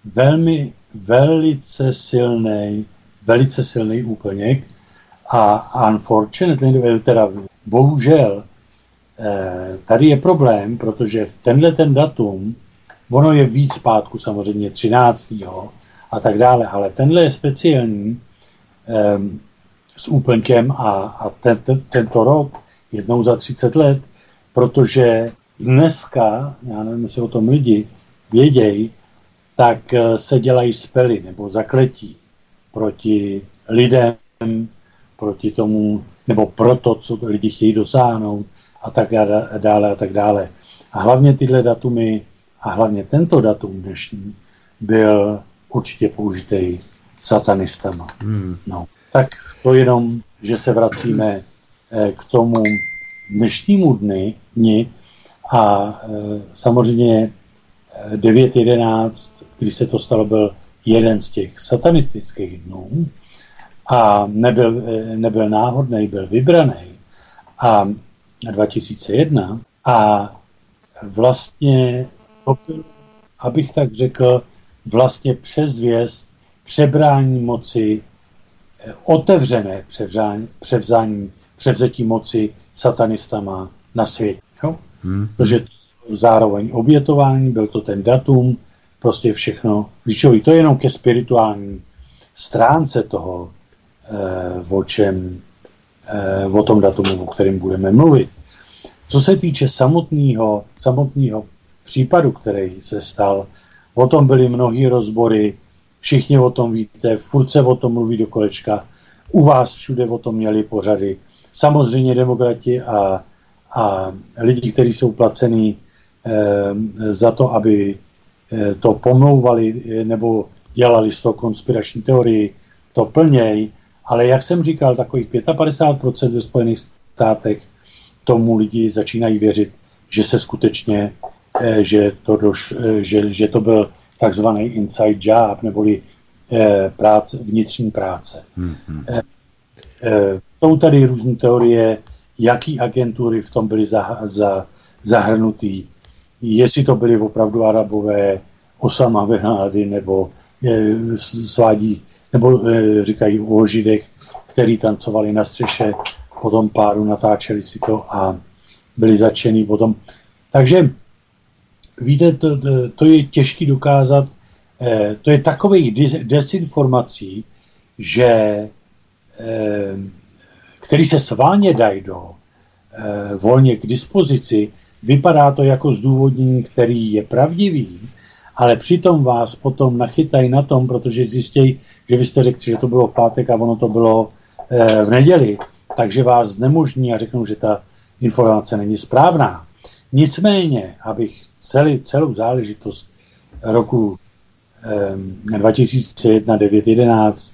velice silný úplněk a unfortunately, teda bohužel, tady je problém, že v ten datum, ono je víc zpátku samozřejmě 13. a tak dále, ale tenhle je speciální s úplňkem a tento rok jednou za 30 let, protože dneska, já nevím, jestli o tom lidi vědějí, tak se dělají spely nebo zakletí proti lidem, proti tomu, nebo proto, co lidi chtějí dosáhnout a tak dále a tak dále. A hlavně tyhle datumy a hlavně tento datum dnešní byl určitě použitý satanistama. No. Tak to jenom, že se vracíme k tomu dnešnímu dni a samozřejmě 9.11, když se to stalo, byl jeden z těch satanistických dnů a nebyl náhodný, byl vybraný a 2001 a vlastně, abych tak řekl, vlastně předzvěst přebrání moci, otevřené převzetí moci satanistama na světě. Protože zároveň obětování, byl to ten datum, prostě všechno klíčový. To je jenom ke spirituální stránce toho, o tom datumu, o kterém budeme mluvit. Co se týče samotného případu, který se stal, o tom byly mnohý rozbory, všichni o tom víte, furt se o tom mluví do kolečka, u vás všude o tom měli pořady. Samozřejmě demokrati a lidi, kteří jsou placení za to, aby to pomlouvali nebo dělali z toho konspirační teorii, to plněj, ale jak jsem říkal, takových 55% ve Spojených státech tomu lidi začínají věřit, že se skutečně, že to byl takzvaný inside job, neboli vnitřní práce. Jsou tady různé teorie, jaký agentury v tom byly zahrnutý, jestli to byly opravdu Arabové, Osama bin Laden, nebo svádí, nebo říkají o Židech, který tancovali na střeše, potom páru natáčeli si to a byli zatčený potom. Takže víte, to je těžké dokázat, to je takových desinformací, že který se sválně dají volně k dispozici, vypadá to jako zdůvodnění, který je pravdivý, ale přitom vás potom nachytají na tom, protože zjistějí, že vy jste řekli, že to bylo v pátek a ono to bylo v neděli, takže vás znemožní a řeknou, že ta informace není správná. Nicméně, abych celou záležitost roku 2001, 9.11,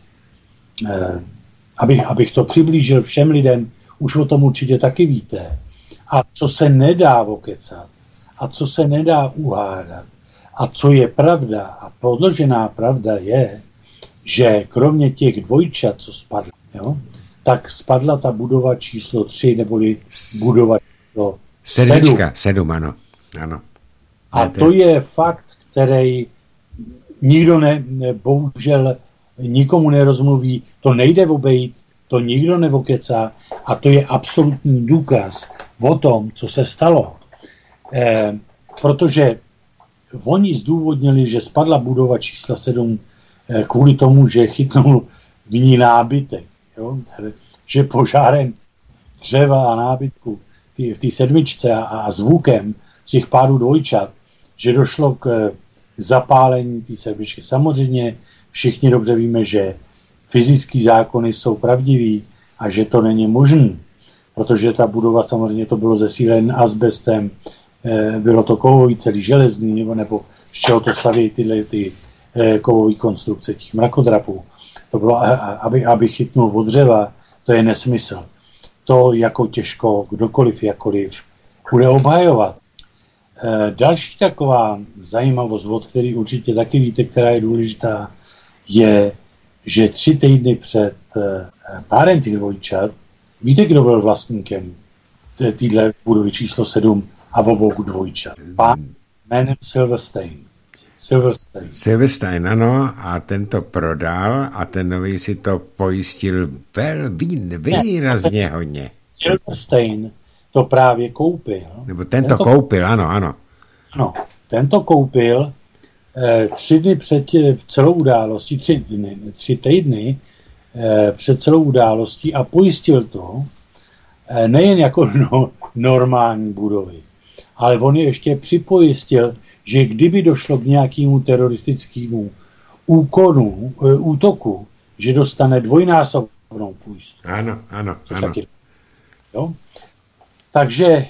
abych to přiblížil všem lidem, už o tom určitě taky víte. A co se nedá okecat, a co se nedá uhádat, a co je pravda, a podložená pravda je, že kromě těch dvojčat, co spadly, tak spadla ta budova číslo 3, neboli budova číslo 7, ano. A to je fakt, který nikdo bohužel nikomu nerozmluví, to nejde obejít, to nikdo nevokecá a to je absolutní důkaz o tom, co se stalo. Protože oni zdůvodnili, že spadla budova čísla 7 kvůli tomu, že chytnul v ní nábytek. Jo? Že požárem dřeva a nábytku v té 7 a zvukem z těch pádů dvojčat, že došlo k zapálení té 7. Samozřejmě všichni dobře víme, že fyzické zákony jsou pravdivý a že to není možné, protože ta budova samozřejmě to bylo zesílené asbestem, bylo to kovový celý železný, nebo z čeho to staví tyhle kovové konstrukce těch mrakodrapů. To bylo, aby chytnul od dřeva, to je nesmysl. To jako těžko kdokoliv, jakkoliv bude obhajovat. Další taková zajímavost, od který určitě taky víte, která je důležitá, je, že 3 týdny před párem těch dvojčat, víte, kdo byl vlastníkem téhle budovy číslo 7 a obou dvojčat? Pán jménem Silverstein, ano, a ten to prodal a ten nový si to pojistil výrazně hodně. Silverstein to právě koupil. Nebo ten to koupil, ano. Ano, ten to koupil 3 dny před celou událostí, 3 týdny před celou událostí a pojistil to nejen jako normální budovy, ale on je ještě připojistil, že kdyby došlo k nějakému teroristickému útoku, že dostane dvojnásobnou pojistku. Ano. Taky, jo? Takže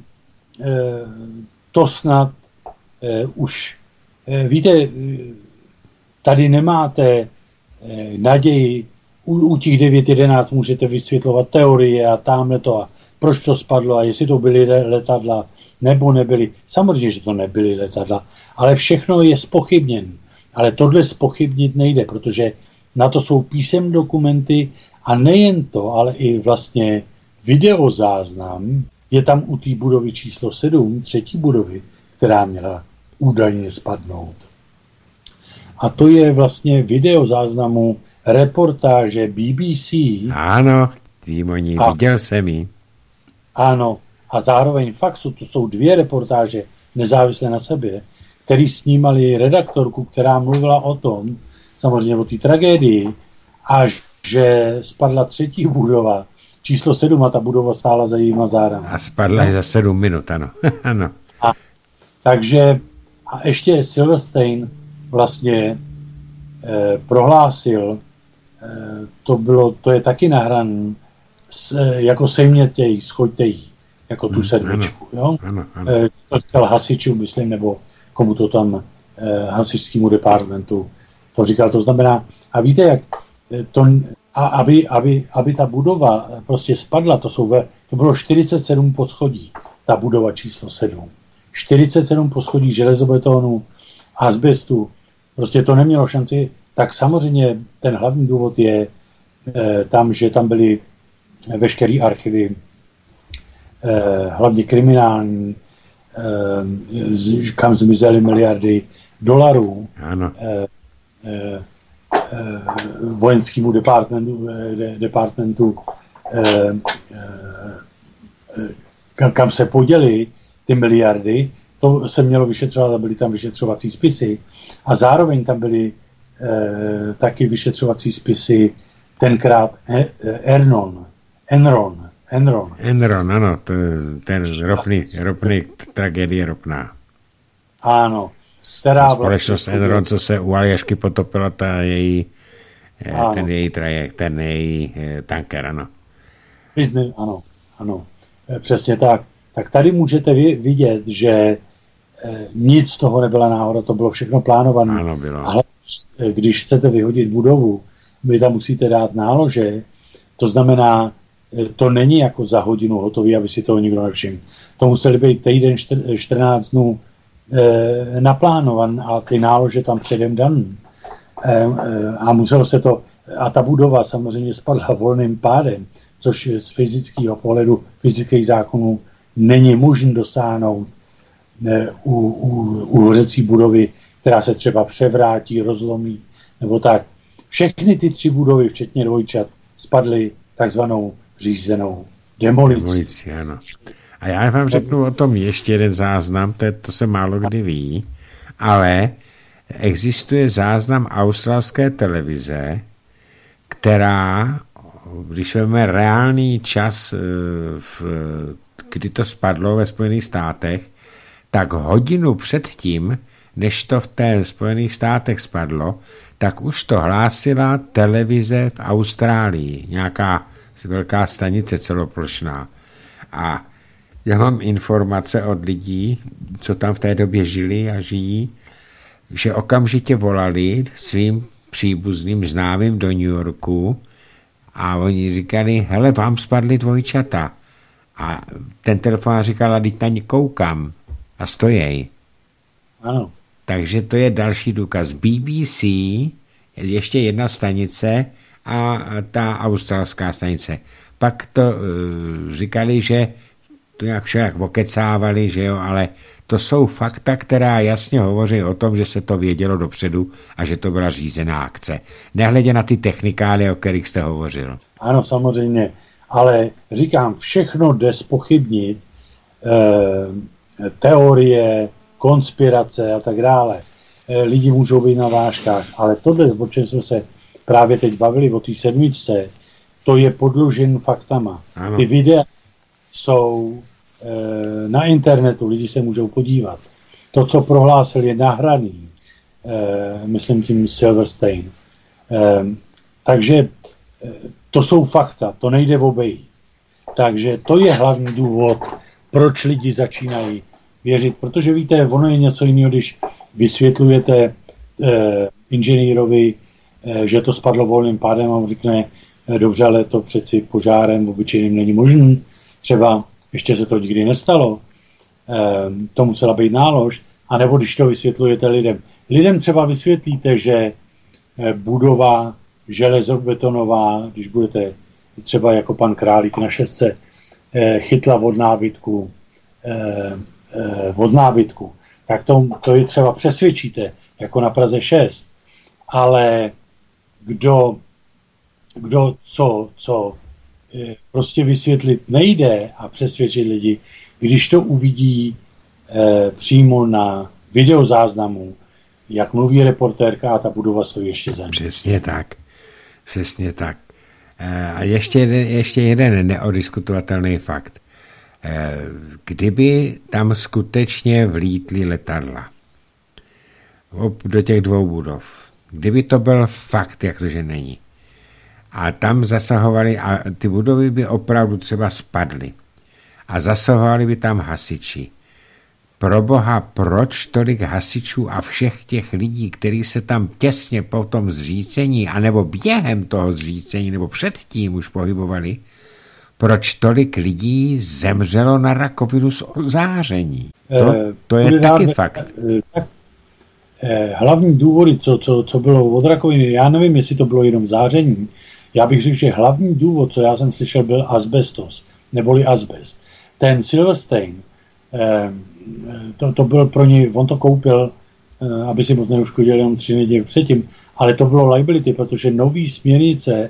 to snad už víte, tady nemáte naději u těch 9.11 můžete vysvětlovat teorie a tamhle to a proč to spadlo a jestli to byly letadla nebo nebyly. Samozřejmě, že to nebyly letadla, ale všechno je zpochybněné. Ale tohle zpochybnit nejde, protože na to jsou písemné dokumenty a nejen to, ale i vlastně videozáznam je tam u té budovy číslo 7, třetí budovy, která měla údajně spadnout. A to je vlastně videozáznamu reportáže BBC. Ano, Výmoní, viděl jsem ji. Ano, a zároveň Faxu, to jsou 2 reportáže nezávisle na sobě, který snímali redaktorku, která mluvila o tom, samozřejmě o té tragédii, až že spadla třetí budova, číslo 7 a ta budova stála za jejíma zádama. A spadla za 7 minut, ano. Ano. Takže a ještě Silverstein vlastně prohlásil, to je taky nahraný, jako sejměte jí, schoďte jí, jako tu sedmičku. Jo? Ano. To říkal hasičů, myslím, nebo komu to tam hasičskému departmentu to říkal. To znamená, a víte, jak to, aby ta budova prostě spadla, to bylo 47 poschodí, ta budova číslo 7. 47 poschodí železobetonu, azbestu, prostě to nemělo šanci, tak samozřejmě ten hlavní důvod je tam, že tam byly veškeré archivy, hlavně kriminální, kam zmizely miliardy dolarů, vojenskému departmentu, kam se poděly ty miliardy, to se mělo vyšetřovat a byly tam vyšetřovací spisy a zároveň tam byly taky vyšetřovací spisy tenkrát Enron, ano, ten ropný tragédie ropná. Ano. Společnost Enron, co se u Aljašky potopila, ten její trajekt, ten její tanker, ano. Ano, přesně tak. Tak tady můžete vidět, že nic z toho nebyla náhoda, to bylo všechno plánované. Ano, bylo. Ale když chcete vyhodit budovu, vy tam musíte dát nálože, to znamená, to není jako za hodinu hotový, aby si toho nikdo nevšiml. To museli být týden, 14 dnů naplánovan a ty nálože tam předem dan. A muselo se to, a ta budova samozřejmě spadla volným pádem, což z fyzického pohledu, fyzických zákonů není možné dosáhnout u hořecí budovy, která se třeba převrátí, rozlomí, nebo tak. Všechny ty 3 budovy, včetně dvojčat, spadly takzvanou řízenou demolicí. Ano. A já vám řeknu o tom ještě jeden záznam, to se málo kdy ví, ale existuje záznam australské televize, která, když vezmeme reálný čas, kdy to spadlo ve Spojených státech, tak hodinu předtím, než to v té Spojených státech spadlo, tak už to hlásila televize v Austrálii, nějaká velká stanice celoplošná. A já mám informace od lidí, co tam v té době žili a žijí, že okamžitě volali svým příbuzným známým do New Yorku a oni říkali, hele, vám spadly dvojčata. A ten telefon říkal, a teď na ně koukám a stojí. Ano. Takže to je další důkaz. BBC, ještě jedna stanice a ta australská stanice. Pak to říkali, že to nějak však okecávali, že jo, ale to jsou fakta, která jasně hovoří o tom, že se to vědělo dopředu a že to byla řízená akce. Nehledě na ty technikály, o kterých jste hovořil. Ano, samozřejmě, ale říkám, všechno jde zpochybnit, teorie, konspirace a tak dále. Lidi můžou být na vážkách, ale tohle, o čem jsme se právě teď bavili, o té 7, to je podložen faktama. Ano. Ty videa jsou na internetu, lidi se můžou podívat. To, co prohlásil, je nahraný, myslím tím Silverstein. Takže to jsou fakta, to nejde obejít. Takže to je hlavní důvod, proč lidi začínají věřit. Protože víte, ono je něco jiného, když vysvětlujete inženýrovi že to spadlo volným pádem a on řekne, dobře, ale to přeci požárem obyčejným není možný. Třeba ještě se to nikdy nestalo. To musela být nálož. A nebo když to vysvětlujete lidem. Lidem třeba vysvětlíte, že budova železobetonová, když budete třeba jako pan Králík na 6 chytla od nábytku, tak to je třeba přesvědčíte, jako na Praze 6. Ale kdo co prostě vysvětlit nejde a přesvědčit lidi, když to uvidí přímo na videozáznamu, jak mluví reportérka a ta budova stojí ještě za ní. Přesně tak. A ještě jeden neodiskutovatelný fakt. Kdyby tam skutečně vlítly letadla do těch 2 budov, kdyby to byl fakt, jak to, že není, a tam zasahovali a ty budovy by opravdu třeba spadly a zasahovali by tam hasiči. Proboha, proč tolik hasičů a všech těch lidí, kteří se tam těsně po tom zřícení, anebo během toho zřícení, nebo předtím už pohybovali, proč tolik lidí zemřelo na rakovinu z ozáření? To je taky fakt. Hlavní důvody, co bylo od rakoviny, já nevím, jestli to bylo jenom záření. Já bych řekl, že hlavní důvod, co já jsem slyšel, byl asbestos, neboli asbest. Ten Silverstein, to byl pro něj, on to koupil, aby si moc neuškodil jenom 3 neděle předtím, ale to bylo liability, protože nový směrnice,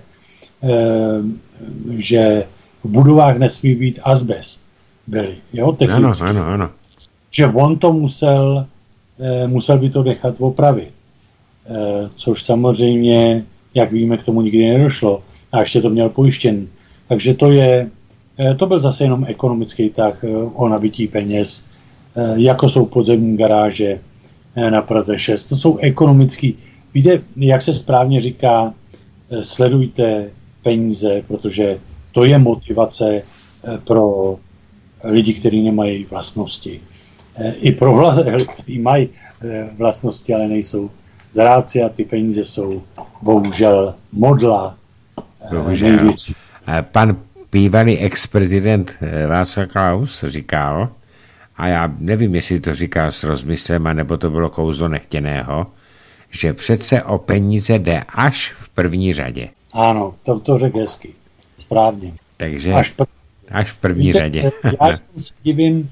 že v budovách nesmí být asbest, byly, jo, technicky. Ano. Že on to musel by to nechat opravit, což samozřejmě, jak víme, k tomu nikdy nedošlo a ještě to měl pojištěn. Takže to byl zase jenom ekonomický tah o nabití peněz, jako jsou podzemní garáže na Praze 6. To jsou ekonomický. Víte, jak se správně říká, sledujte peníze, protože to je motivace pro lidi, kteří nemají vlastnosti. I pro kteří mají vlastnosti, ale nejsou zráci a ty peníze jsou bohužel modla. Největší. Pan bývalý ex-prezident Václav Klaus říkal, a já nevím, jestli to říkal s rozmyslem, nebo to bylo kouzlo nechtěného, že přece o peníze jde až v první řadě. Ano, to řekl hezky. Správně. Takže až v první řadě. Já si divím,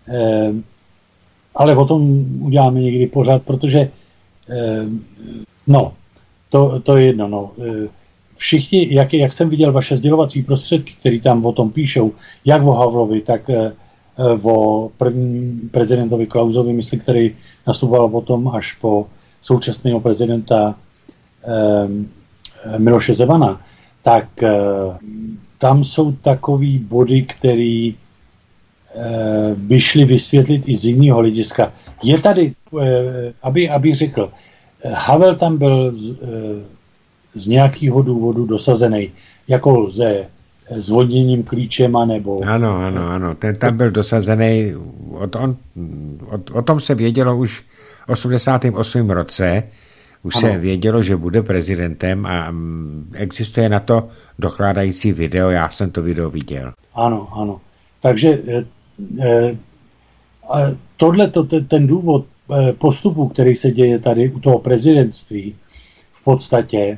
ale o tom uděláme někdy pořád, protože to je jedno. Všichni, jak jsem viděl vaše sdělovací prostředky, které tam o tom píšou, jak o Havlovi, tak o prvním prezidentovi Klausovi, myslím, který nastupoval o tom až po současného prezidenta Miloše Zemana, tak tam jsou takový body, které by šly vysvětlit i z jiného hlediska. Je tady, abych řekl, Havel tam byl z nějakého důvodu dosazený, jako se zvodněním klíčema nebo... Ano, ten tam byl dosazený, o tom se vědělo už v 88. roce, už se vědělo, že bude prezidentem a existuje na to dokládající video, já jsem to video viděl. Ano. Takže ten důvod postupu, který se děje tady u toho prezidentství, v podstatě,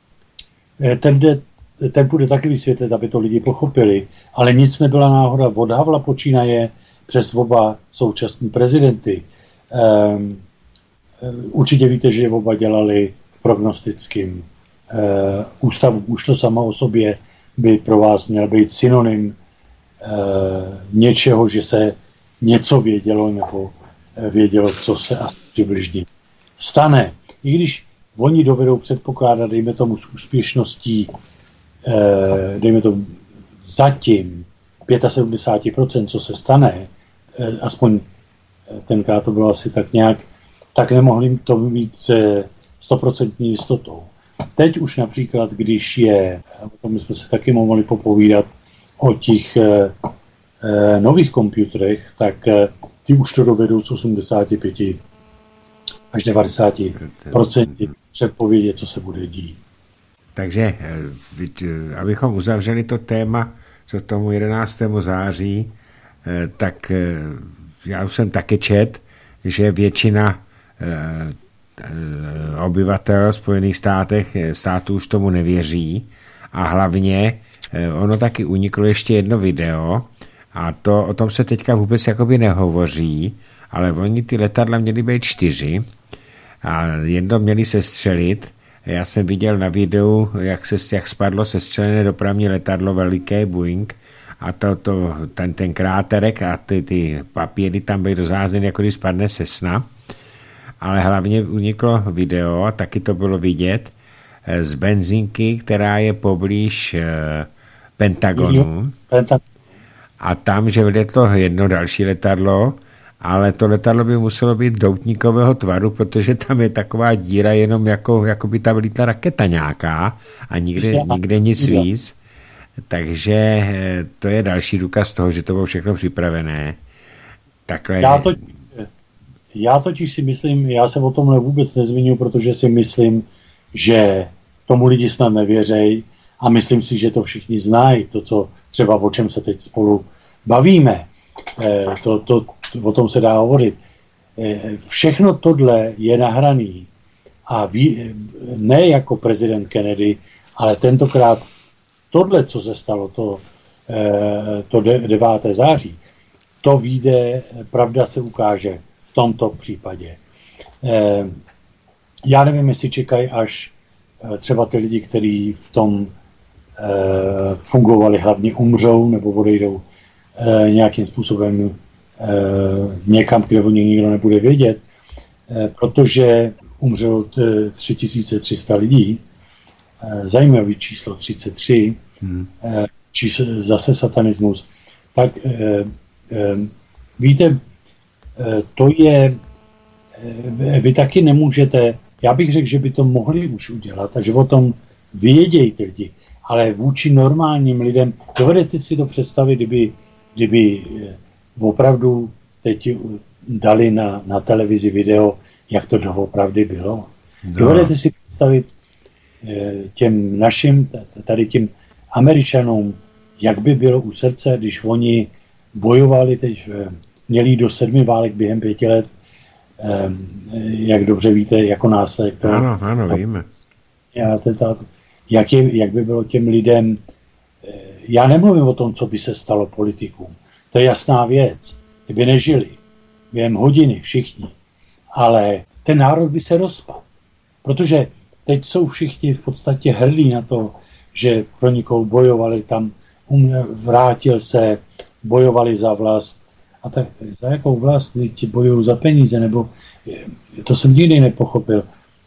ten bude taky vysvětlit, aby to lidi pochopili, ale nic nebyla náhoda od Havla počínaje přes oba současní prezidenty. Určitě víte, že oba dělali v prognostickém ústavu. Už to samo o sobě by pro vás měl být synonym něčeho, že se něco vědělo nebo vědělo, co se asi přibližně stane. I když oni dovedou předpokládat, dejme tomu s úspěšností, dejme tomu zatím 75%, co se stane, aspoň tenkrát to bylo asi tak nějak, tak nemohli to mít se 100% jistotou. Teď už například, když je, o tom jsme se taky mohli popovídat, o těch nových počítačích, tak ty už to dovedou z 85 až 90% předpovědět, co se bude dít. Takže, abychom uzavřeli to téma, co tomu 11. září, tak já už jsem taky čet, že většina obyvatel Spojených států už tomu nevěří a hlavně ono taky uniklo ještě jedno video a o tom se teďka vůbec jakoby nehovoří, ale oni ty letadla měly být 4 a jedno měli sestřelit. Já jsem viděl na videu, jak spadlo sestřelené dopravní letadlo veliké Boeing a ten kráterek a ty papíry tam byly dozázeny, jako když spadne Cessna. Ale hlavně uniklo video, taky to bylo vidět, z benzínky, která je poblíž Pentagonu. A tam, že vletlo jedno další letadlo, ale to letadlo by muselo být doutníkového tvaru, protože tam je taková díra jenom jako by tam vlítla raketa nějaká a nikde nic víc. Takže to je další důkaz toho, že to bylo všechno připravené. Takhle... Já totiž si myslím, já se o tomhle vůbec nezmiňuji, protože si myslím, že tomu lidi snad nevěřejí a myslím si, že to všichni znají, to, co třeba o čem se teď spolu bavíme. O tom se dá hovořit. Všechno tohle je nahraný a ne jako prezident Kennedy, ale tentokrát tohle, co se stalo, to 9. září, to vyjde, pravda se ukáže v tomto případě. Já nevím, jestli čekají, až třeba ty lidi, kteří v tom fungovali, hlavně umřou nebo odejdou nějakým způsobem někam, kde o nich nikdo nebude vědět, protože umřelo 3300 lidí, zajímavý číslo 33, zase satanismus, tak víte, to je, vy taky nemůžete, já bych řekl, že by to mohli už udělat a že o tom vědějí ty lidi, ale vůči normálním lidem, dovedete si to představit, kdyby opravdu teď dali na televizi video, jak to doopravdy bylo. No. Dovedete si představit těm našim, tady těm Američanům, jak by bylo u srdce, když oni bojovali, teď měli do 7 válek během 5 let, jak dobře víte, jako následek. Ano, víme. Jak by bylo těm lidem, já nemluvím o tom, co by se stalo politikům, to je jasná věc, kdyby nežili během hodiny všichni, ale ten národ by se rozpadl, protože teď jsou všichni v podstatě hrdí na to, že pro nikoho bojovali tam, vrátil se, bojovali za vlast. A tak za jakou vlast ti bojují za peníze? Nebo to jsem nikdy nepochopil.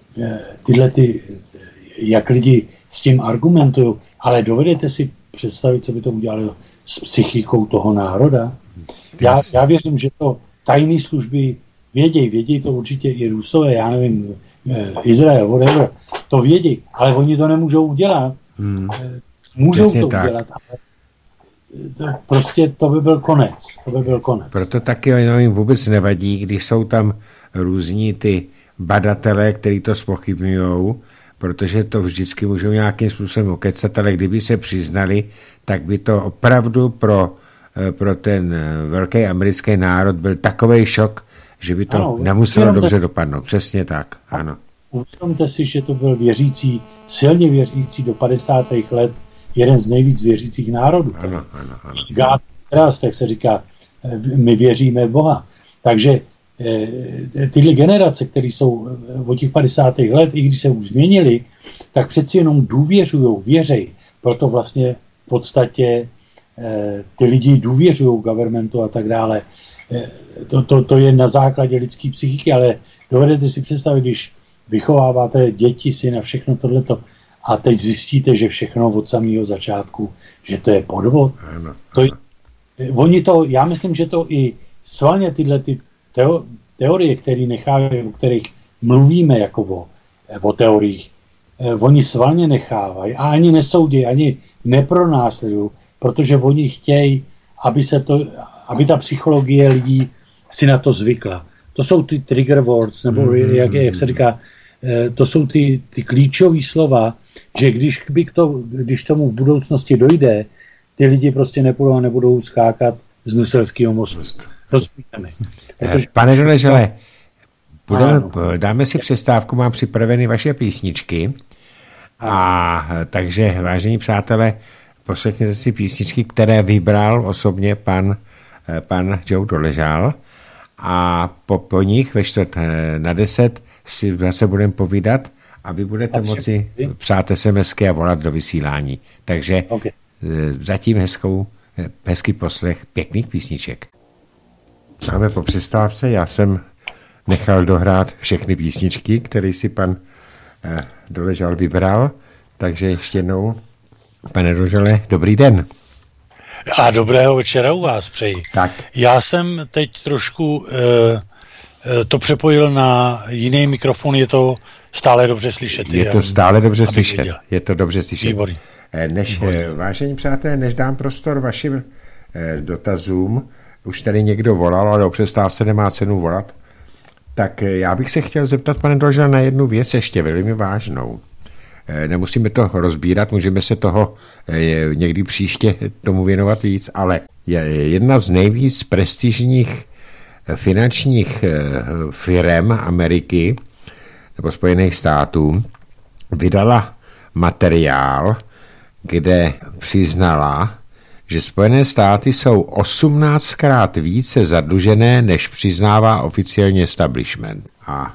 Jak lidi s tím argumentují, ale dovedete si představit, co by to udělalo s psychikou toho národa? Já věřím, že to tajné služby vědějí to určitě i Rusové, já nevím, Izrael, whatever, to vědí, ale oni to nemůžou udělat. Můžou přesně to udělat, ale prostě to by byl konec. Proto taky jim vůbec nevadí, když jsou tam různí ty badatelé, kteří to zpochybňují, protože to vždycky můžou nějakým způsobem okecat, ale kdyby se přiznali, tak by to opravdu pro ten velký americký národ byl takovej šok, že by to nemuselo dobře dopadnout. Přesně tak, ano. Uvědomte si, že to byl silně věřící do 50. let jeden z nejvíc věřících národů. Ano. God trust, jak se říká, my věříme v Boha. Takže tyhle generace, které jsou od těch 50. let, i když se už změnili, tak přeci jenom věřejí. Proto vlastně v podstatě ty lidi důvěřují governmentu a tak dále. To je na základě lidské psychiky, ale dovedete si představit, když vychováváte děti, syna, všechno tohleto a teď zjistíte, že všechno od samého začátku, že to je podvod. Ano. Já myslím, že to i svalně tyhle ty teorie, o kterých mluvíme jako o teoriích, oni svalně nechávají a ani nesoudí, ani nepronásledují, protože oni chtějí, aby ta psychologie lidí si na to zvykla. To jsou ty trigger words, nebo jak se říká, to jsou ty klíčové slova, že když tomu v budoucnosti dojde, ty lidi prostě nepůjdou a nebudou skákat z Nuselského mostu. Pane Doležale, dáme si přestávku, mám připraveny vaše písničky. A takže, vážení přátelé, poslechněte si písničky, které vybral osobně pan Joe Doležal. A po nich ve 9:45 si zase budeme povídat a vy budete moci psát SMSky a volat do vysílání. Takže zatím hezký poslech pěkných písniček. Máme po přestávce, já jsem nechal dohrát všechny písničky, které si pan Doležal vybral, takže ještě jednou, pane Doležale, dobrý den. A dobrého večera u vás přeji. Tak. Já jsem teď trošku to přepojil na jiný mikrofon, je to stále dobře slyšet. Je to stále dobře slyšet. Je to dobře slyšet. Výborný. Vážení přátelé, než dám prostor vašim dotazům, už tady někdo volal, ale o přestávce nemá cenu volat, tak já bych se chtěl zeptat, pane Doležal, na jednu věc ještě velmi vážnou. Nemusíme to rozbírat, můžeme se toho někdy příště tomu věnovat víc, ale jedna z nejvíc prestižních finančních firem Ameriky nebo Spojených států vydala materiál, kde přiznala, že Spojené státy jsou 18krát více zadlužené, než přiznává oficiálně establishment. A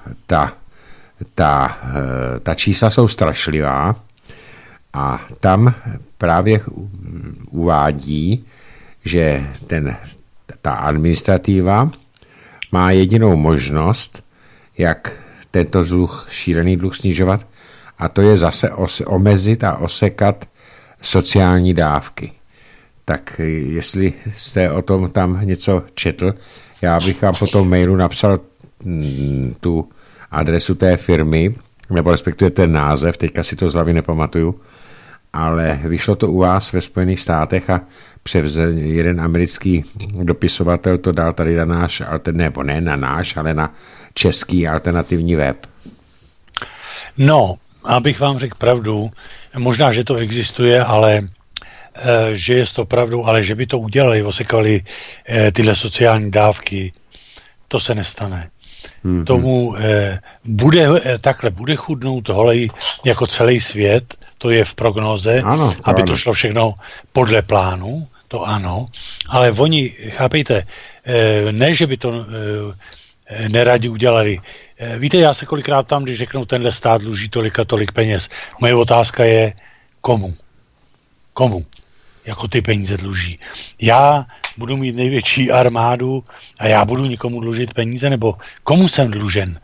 ta čísla jsou strašlivá a tam právě uvádí, že ta administrativa má jedinou možnost, jak tento šílený dluh snižovat, a to je zase omezit a osekat sociální dávky. Tak jestli jste o tom tam něco četl, já bych vám po tom mailu napsal tu adresu té firmy, nebo respektive ten název, teďka si to z hlavy nepamatuju, ale vyšlo to u vás ve Spojených státech a jeden americký dopisovatel to dal tady na náš, nebo ne na náš, ale na český alternativní web. No, abych vám řekl pravdu, možná, že to existuje, ale že je to pravdou, ale že by to udělali, osekali tyhle sociální dávky, to se nestane. Tomu bude chudnout holej jako celý svět, to je v prognóze, aby to šlo všechno podle plánu, to ano, ale oni, chápejte, ne, že by to neradi udělali. Víte, já se kolikrát tam, když řeknou, tenhle stát dluží tolik a tolik peněz, moje otázka je, komu? Komu? Jako ty peníze dluží. Já budu mít největší armádu a já budu nikomu dlužit peníze, nebo komu jsem dlužen?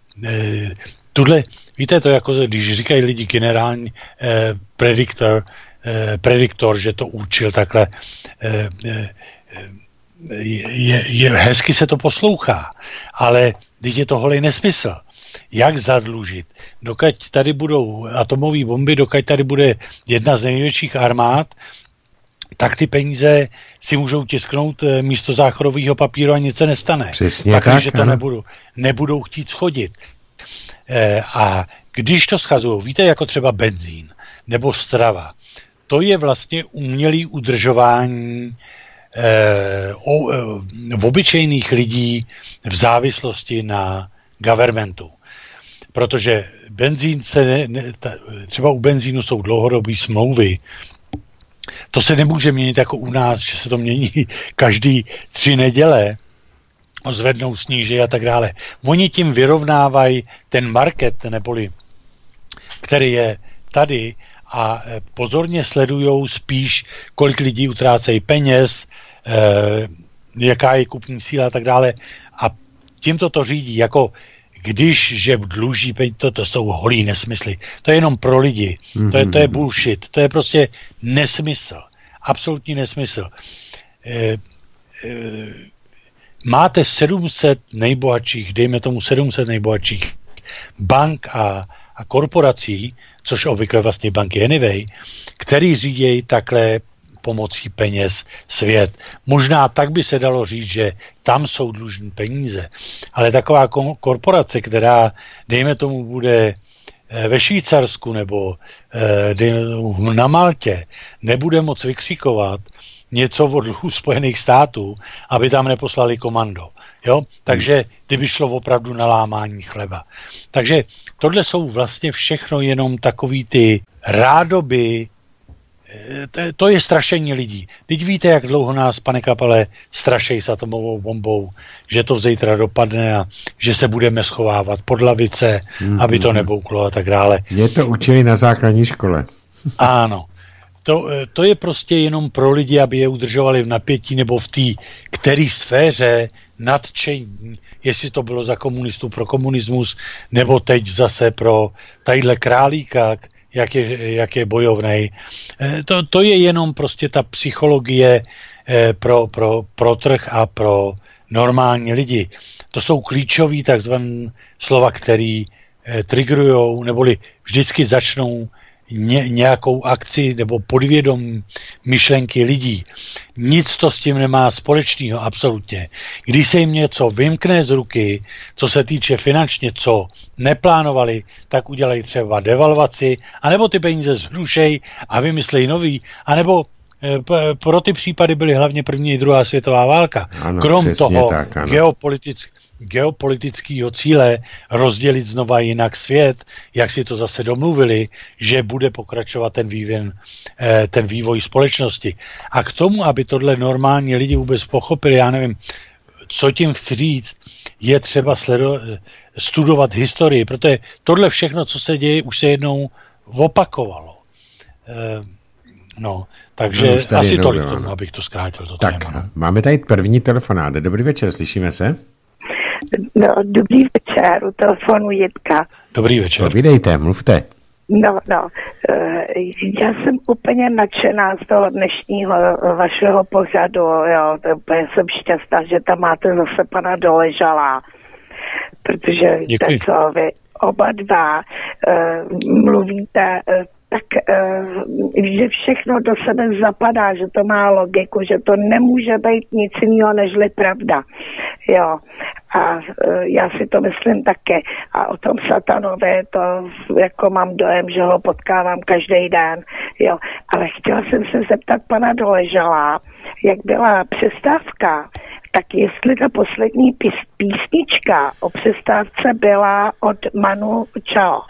Víte, to jako, když říkají lidi generální prediktor, že to určil takhle, hezky se to poslouchá, ale teď je to holej nesmysl. Jak zadlužit? Dokud tady budou atomové bomby, dokud tady bude jedna z největších armád, tak ty peníze si můžou tisknout místo záchodového papíru a nic se nestane. Přesně tak, že to nebudou chtít schodit. A když to schazují, víte, jako třeba benzín nebo strava, to je vlastně umělý udržování v obyčejných lidí v závislosti na governmentu. Protože benzín třeba u benzínu jsou dlouhodobé smlouvy. To se nemůže měnit jako u nás, že se to mění každý 3 neděle, zvednou, sníží a tak dále. Oni tím vyrovnávají ten market, neboli který je tady, a pozorně sledujou spíš, kolik lidí utrácejí peněz, jaká je kupní síla a tak dále. A tímto to řídí, jako že dluží peníze, to jsou holý nesmysly. To je jenom pro lidi. To je bullshit. To je prostě nesmysl. Absolutní nesmysl. Máte 700 nejbohatších, dejme tomu 700 nejbohatších bank a korporací, což obvykle vlastně banky anyway, který řídějí takhle pomocí peněz svět. Možná tak by se dalo říct, že tam jsou dlužní peníze, ale taková korporace, která, dejme tomu, bude ve Švýcarsku nebo na Maltě, nebude moc vykřikovat něco o dluhu Spojených států, aby tam neposlali komando. Jo? Takže kdyby šlo opravdu na lámání chleba. Takže tohle jsou vlastně všechno jenom takový ty rádoby, to je strašení lidí. Teď víte, jak dlouho nás, pane Kapale, strašejí s atomovou bombou, že to zítra dopadne a že se budeme schovávat pod lavice, aby to nebouklo a tak dále. Mě to učili na základní škole. Ano. To je prostě jenom pro lidi, aby je udržovali v napětí nebo v té které sféře nadšení, jestli to bylo za komunistů pro komunismus, nebo teď zase pro tadyhle králíka, jak je bojovnej. To je jenom prostě ta psychologie pro trh a pro normální lidi. To jsou klíčový takzvané slova, který triggerujou, neboli vždycky začnou nějakou akci nebo podvědomí myšlenky lidí. Nic to s tím nemá společného, absolutně. Když se jim něco vymkne z ruky, co se týče finančně, co neplánovali, tak udělají třeba devalvaci, anebo ty peníze zrušej a vymyslejí nový, anebo pro ty případy byly hlavně první a druhá světová válka. Ano, krom toho geopolitického cíle rozdělit znova jinak svět, jak si to zase domluvili, že bude pokračovat ten vývoj společnosti. A k tomu, aby tohle normální lidi vůbec pochopili, já nevím, co tím chci říct, je třeba studovat historii, protože tohle všechno, co se děje, už se jednou opakovalo. Takže asi tolik k tomu, abych to zkrátil. Tak, máme tady první telefonát. Dobrý večer, slyšíme se? No, dobrý večer, u telefonu Jitka. Dobrý večer. Povídejte, mluvte. Já jsem úplně nadšená z toho dnešního vašeho pořadu, jo, úplně jsem šťastná, že tam máte zase pana Doležala, protože víte co, vy oba dva mluvíte tak, že všechno do sebe zapadá, že to má logiku, že to nemůže být nic jiného nežli pravda. Jo. A já si to myslím také. A o tom Satanovi to jako mám dojem, že ho potkávám každý den. Jo. Ale chtěla jsem se zeptat pana Doležala, jak byla přestávka, tak jestli ta poslední písnička o přestávce byla od Manu Chao.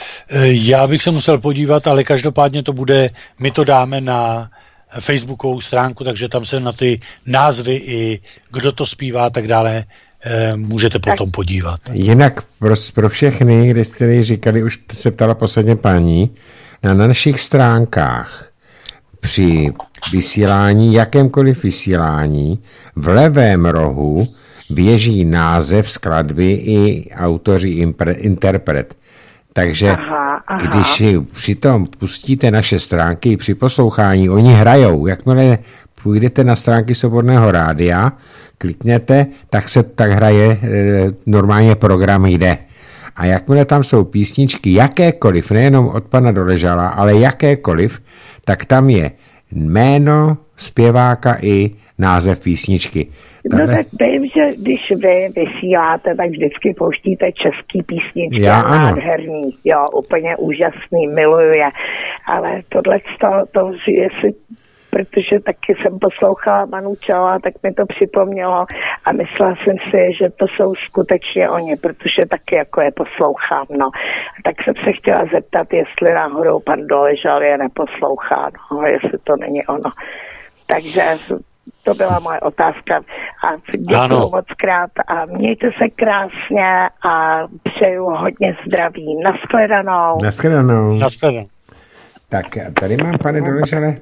Já bych se musel podívat, ale každopádně to bude, my to dáme na facebookovou stránku, takže tam se na ty názvy i kdo to zpívá a tak dále můžete potom podívat. Jinak pro všechny, kde jste říkali, už se ptala posledně paní, na našich stránkách při vysílání, jakémkoliv vysílání, v levém rohu běží název skladby i autoři interpret. Takže když si přitom pustíte naše stránky při poslouchání, oni hrajou. Jakmile půjdete na stránky Svobodného rádia, klikněte, tak hraje, normálně program jde. A jakmile tam jsou písničky jakékoliv, nejenom od pana Doležala, ale jakékoliv, tak tam je jméno zpěváka i název písničky. No tak vím, že když vy vysíláte, tak vždycky pouštíte český písničky, nádherný, jo, úplně úžasný, miluju je. Ale tohle to jestli, protože taky jsem poslouchala Manu Chao, tak mi to připomnělo a myslela jsem si, že to jsou skutečně oni, protože taky jako je poslouchám, no. Tak jsem se chtěla zeptat, jestli náhodou pan Doležal je neposlouchá, no, jestli to není ono. Takže to byla moje otázka a děkuju moc krát a mějte se krásně a přeju hodně zdraví. Nashledanou. Nashledanou. Tak tady mám, pane Doležale,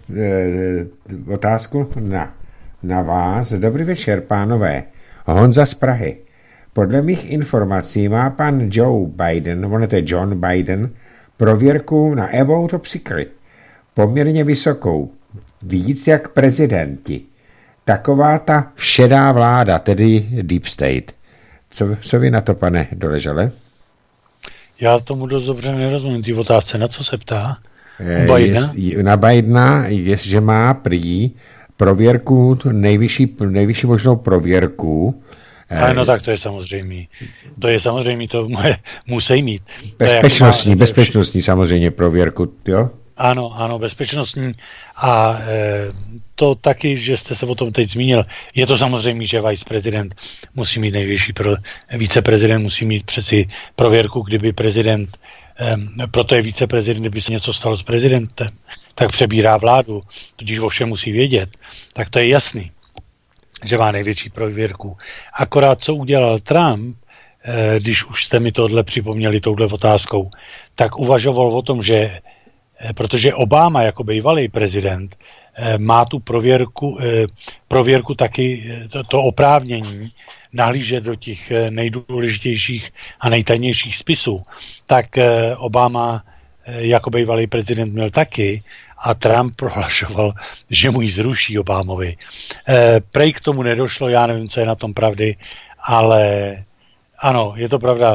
otázku na vás. Dobrý večer, pánové. Honza z Prahy. Podle mých informací má pan Joe Biden, on je John Biden, prověrku na About Top Secret. Poměrně vysokou. Víc jak prezidenti. Taková ta šedá vláda, tedy Deep State. Co vy na to, pane Doležale? Já tomu dost dobře nerozumím, ty otázce. Na co se ptá? Na Bidena, že má prý prověrku, nejvyšší možnou prověrku. No tak to je samozřejmé. To musí mít. Bezpečnostní samozřejmě prověrku, jo? Ano, bezpečnostní. A to taky, že jste se o tom teď zmínil, je to samozřejmě, že viceprezident musí mít viceprezident musí mít přeci prověrku, kdyby prezident, proto je viceprezident, kdyby se něco stalo s prezidentem, tak přebírá vládu, tudíž o všem musí vědět. Tak to je jasný, že má největší prověrku. Akorát, co udělal Trump, když už jste mi tohle připomněli touhle otázkou, tak uvažoval o tom, že protože Obama jako bývalý prezident má tu prověrku taky, to oprávnění nahlížet do těch nejdůležitějších a nejtajnějších spisů, tak Obama jako bývalý prezident měl taky a Trump prohlašoval, že mu ji zruší Obamovi. Prej k tomu nedošlo, já nevím, co je na tom pravdy, ale ano, je to pravda,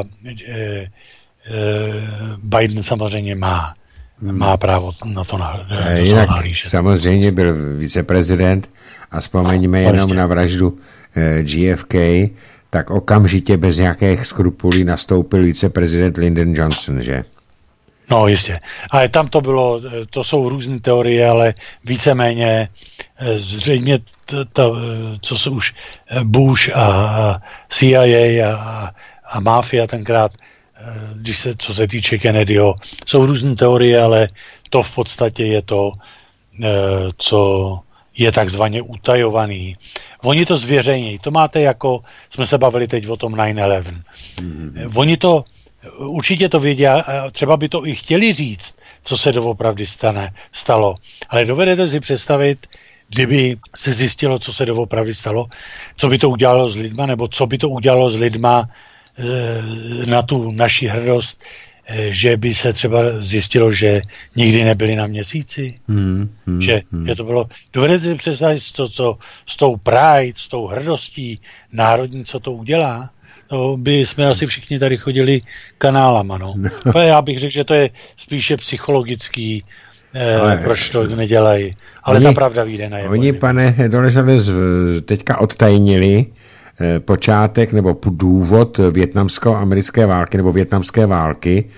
Biden samozřejmě má právo na to jinak samozřejmě byl viceprezident a vzpomeňme jenom na vraždu JFK, tak okamžitě bez nějakých skrupulí nastoupil viceprezident Lyndon Johnson, že? No jistě. Ale tam to jsou různé teorie, ale víceméně zřejmě co se už Bush a CIA a mafia tenkrát, co se týče Kennedyho, jsou různé teorie, ale to v podstatě je to, co je takzvaně utajovaný. Oni to zveřejní. To máte jako, jsme se bavili teď o tom 9/11. Oni to, určitě to vědí, třeba by to i chtěli říct, co se doopravdy stalo. Ale dovedete si představit, kdyby se zjistilo, co se doopravdy stalo, co by to udělalo s lidma, nebo co by to udělalo s lidma na tu naši hrdost, že by se třeba zjistilo, že nikdy nebyli na měsíci. Že to bylo... Dovedete si představit s tou pride, s tou hrdostí národní, co to udělá? To by jsme asi všichni tady chodili kanálama, no. Já bych řekl, že to je spíše psychologický, proč to nedělají. Ale ta pravda vyjde najevo. Oni, pane Doležale, teďka odtajnili počátek nebo důvod vietnamsko-americké války nebo vietnamské války,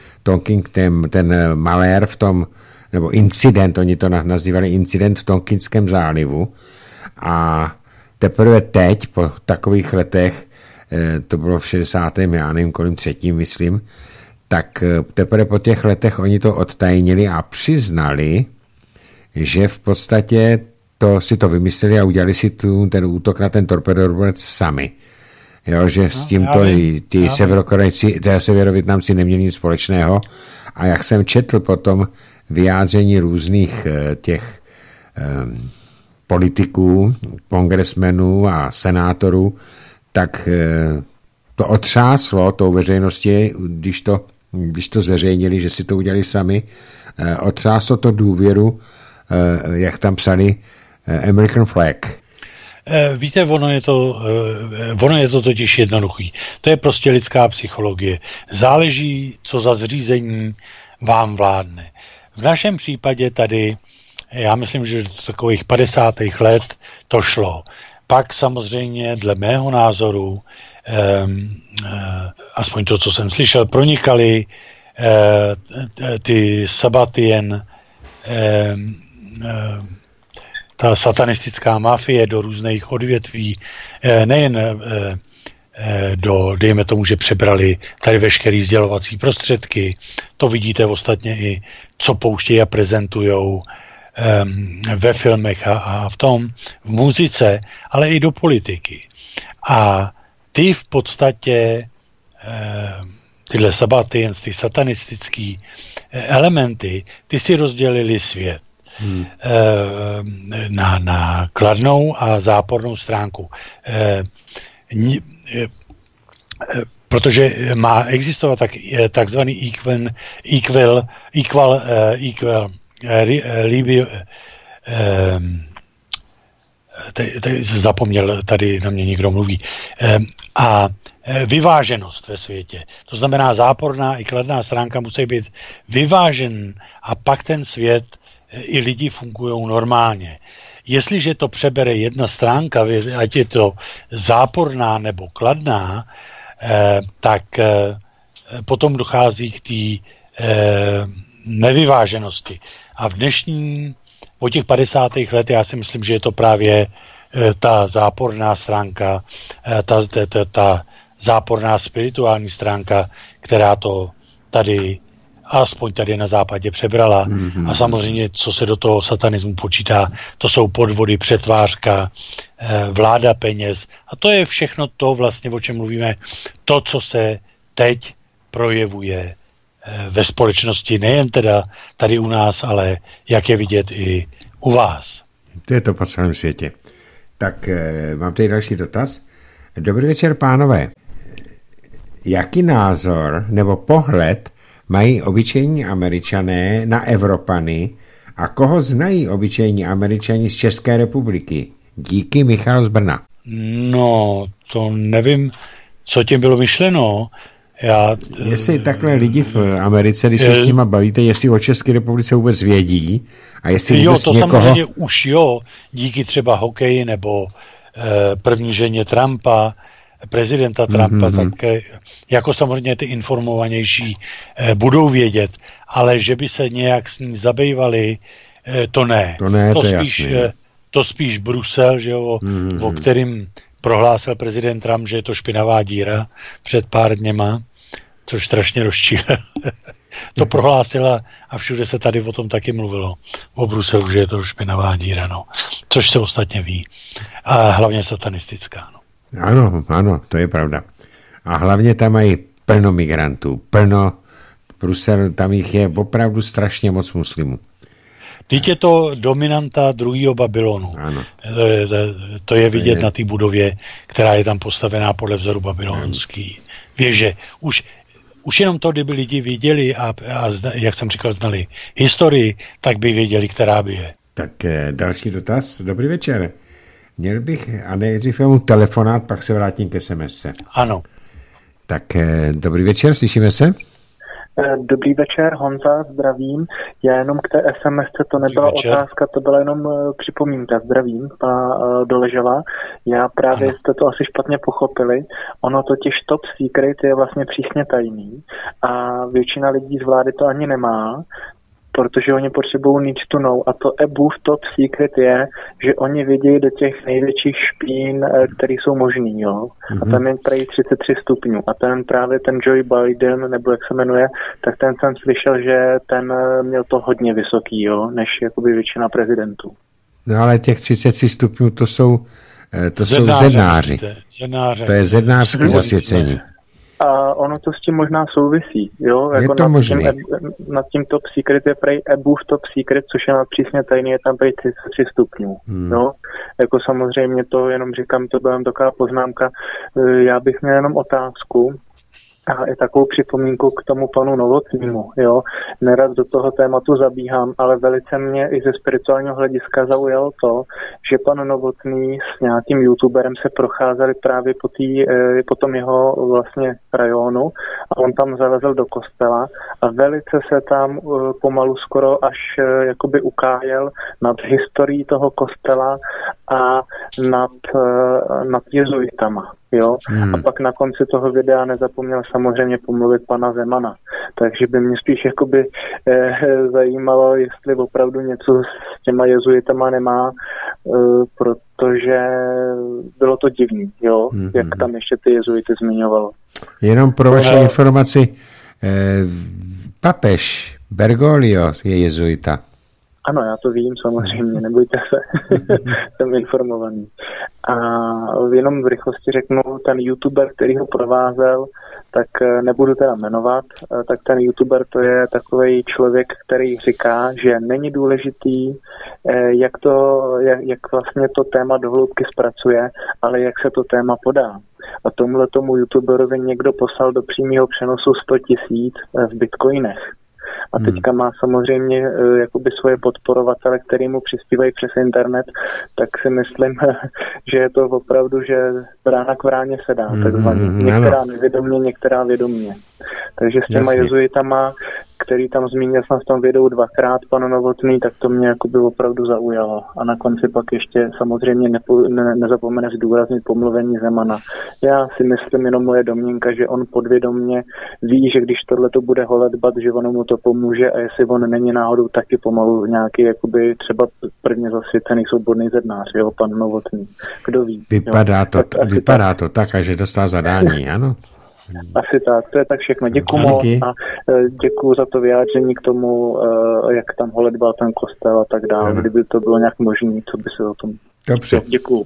ten malér v tom, nebo incident, oni to nazývali incident v Tonkinském zálivu a teprve teď, po takových letech, to bylo v 60. já nevím, kolem 3. myslím, tak teprve po těch letech oni to odtajnili a přiznali, že v podstatě si to vymysleli a udělali si ten útok na ten torpedorubec sami. Jo, že s tímto ty severovietnamci neměli nic společného. A jak jsem četl potom vyjádření různých těch politiků, kongresmenů a senátorů, tak to otřáslo tou veřejností, když to zveřejnili, že si to udělali sami, otřáslo to důvěru, jak tam psali, American flag. Víte, ono je to totiž jednoduchý. To je prostě lidská psychologie. Záleží, co za zřízení vám vládne. V našem případě tady, já myslím, že do takových 50. let to šlo. Pak samozřejmě, dle mého názoru, aspoň to, co jsem slyšel, pronikali ty Sabbatien, ta satanistická mafie do různých odvětví, nejen dejme tomu, že přebrali tady veškerý sdělovací prostředky, to vidíte ostatně i, co pouštějí a prezentujou ve filmech a v muzice, ale i do politiky. A ty v podstatě tyhle Sabbateans, ty satanistický elementy, ty si rozdělili svět na kladnou a zápornou stránku. Protože má existovat takzvaný zapomněl, tady na mě někdo mluví. A vyváženost ve světě. To znamená, záporná i kladná stránka musí být vyvážen a pak ten svět i lidi fungují normálně. Jestliže to přebere jedna stránka, ať je to záporná nebo kladná, tak potom dochází k té nevyváženosti. A v dnešním, po těch 50. let, já si myslím, že je to právě ta záporná stránka, ta záporná spirituální stránka, která to tady, aspoň tady na západě přebrala. A samozřejmě, co se do toho satanismu počítá, to jsou podvody, přetvářka, vláda peněz. A to je všechno to vlastně, o čem mluvíme, to, co se teď projevuje ve společnosti, nejen teda tady u nás, ale jak je vidět i u vás. To je to po celém světě. Tak mám tady další dotaz. Dobrý večer, pánové. Jaký názor nebo pohled mají obyčejní Američané na Evropany a koho znají obyčejní Američani z České republiky? Díky, Michal z Brna. No, to nevím, co tím bylo myšleno. Jestli takhle lidi v Americe, když se s nima bavíte, jestli o České republice vůbec vědí a jestli vůbec to někoho... samozřejmě už díky třeba hokeji nebo první ženě Trumpa, prezidenta Trumpa, tak jako samozřejmě ty informovanější budou vědět, ale že by se nějak s ní zabývali, to ne. To spíš Brusel, že jo, o kterým prohlásil prezident Trump, že je to špinavá díra před pár dněma, což strašně rozčílil. To prohlásila a všude se tady o tom taky mluvilo. O Bruselu, že je to špinavá díra, no. Což se ostatně ví. A hlavně satanistická, no. Ano, to je pravda. A hlavně tam mají plno migrantů, Brusel, tam jich je opravdu strašně moc muslimů. Teď je to dominanta druhého Babylonu. Ano. To je vidět na té budově, která je tam postavená podle vzoru babylonský. Věže. Už jenom to, kdyby lidi viděli a jak jsem říkal, znali historii, tak by věděli, která by je. Tak další dotaz. Dobrý večer. Měl bych, a nejdřív mu telefonát, pak se vrátím ke SMS-ce. Ano. Tak dobrý večer, slyšíme se? Dobrý večer, Honza, zdravím. Já jenom k té SMS-ce, to nebyla otázka, to byla jenom připomínka. Zdravím, pana Doležela. Já právě jste to asi špatně pochopili. Ono totiž top secret je vlastně přísně tajný a většina lidí z vlády to ani nemá, protože oni potřebují need to know. A to EBUV top secret je, že oni vidějí do těch největších špín, které jsou možný, jo. A tam je tady 33 stupňů. A ten Joe Biden, nebo jak se jmenuje, tak ten jsem slyšel, že ten měl to hodně vysoký, jo, než jakoby většina prezidentů. No ale těch 33 stupňů to jsou zednáři. To je zednářské zasvěcení. A ono to s tím možná souvisí, jo? Jako je to možný. Nad tím top secret je prej EBUV top secret, což je přísně tajný, je tam prej 33 stupňů, jo? Jako samozřejmě to jenom říkám, to byla taková poznámka. Já bych měl jenom otázku a i takovou připomínku k tomu panu Novotnému, jo? Nerad do toho tématu zabíhám, ale velice mě i ze spirituálního hlediska zaujalo to, že pan Novotný s nějakým youtuberem se procházeli právě po tom jeho vlastně rajonu a on tam zalezl do kostela a velice se tam pomalu skoro až jakoby ukájel nad historií toho kostela a nad jezuitama. Jo? A pak na konci toho videa nezapomněl samozřejmě pomluvit pana Zemana. Takže by mě spíš jakoby zajímalo, jestli opravdu něco s těma jezuitama nemá, protože bylo to divný, jo? Jak tam ještě ty jezuity zmiňovalo. Jenom pro vaši informaci, papež Bergoglio je jezuita. Ano, já to vím samozřejmě, nebojte se, jsem informovaný. A jenom v rychlosti řeknu, ten youtuber, který ho provázel, tak nebudu teda jmenovat, tak ten youtuber to je takový člověk, který říká, že není důležitý, jak vlastně to téma do hloubky zpracuje, ale jak se to téma podá. A tomu youtuberovi někdo poslal do přímého přenosu 100 000 v bitcoinech. a teďka má samozřejmě jakoby svoje podporovatele, který mu přispívají přes internet, tak si myslím, že je to opravdu, že brána k bráně se dá, takzvaně. Některá nevědomě, některá vědomě. Takže s těma jezuitama, který tam zmínil jsem v tom videu 2krát, pan Novotný, tak to mě jakoby opravdu zaujalo. A na konci pak ještě samozřejmě nezapomene zdůraznit pomluvení Zemana. Já si myslím, jenom moje domněnka, že on podvědomně ví, že když tohle to bude holedbat, že ono mu to pomůže, a jestli on není náhodou taky pomalu nějaký jakoby třeba prvně zasvěcený svobodný zednář, jo, pan Novotný. Kdo ví? Vypadá to tak, že dostal zadání, ano? Asi tak, to je tak všechno. Děkuju moc a děkuju za to vyjádření k tomu, jak tam holedbal ten kostel a tak dále. Kdyby to bylo nějak možné, co by se o tom... Dobře. Děkuju.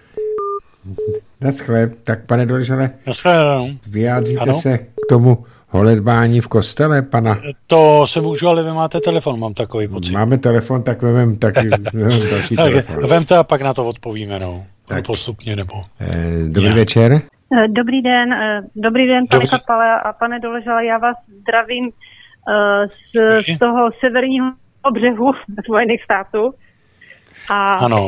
Naschle. Tak pane Doležale, vyjádříte ano? se k tomu holedbání v kostele, pana? To se můžu, ale vy máte telefon, mám takový pocit. Máme telefon, tak vemem další telefon. Vemte a pak na to odpovíme, no. Postupně, nebo... Dobrý večer. Dobrý den, pane Kapale a pane Doležale, já vás zdravím z toho severního břehu Spojených států. A ano.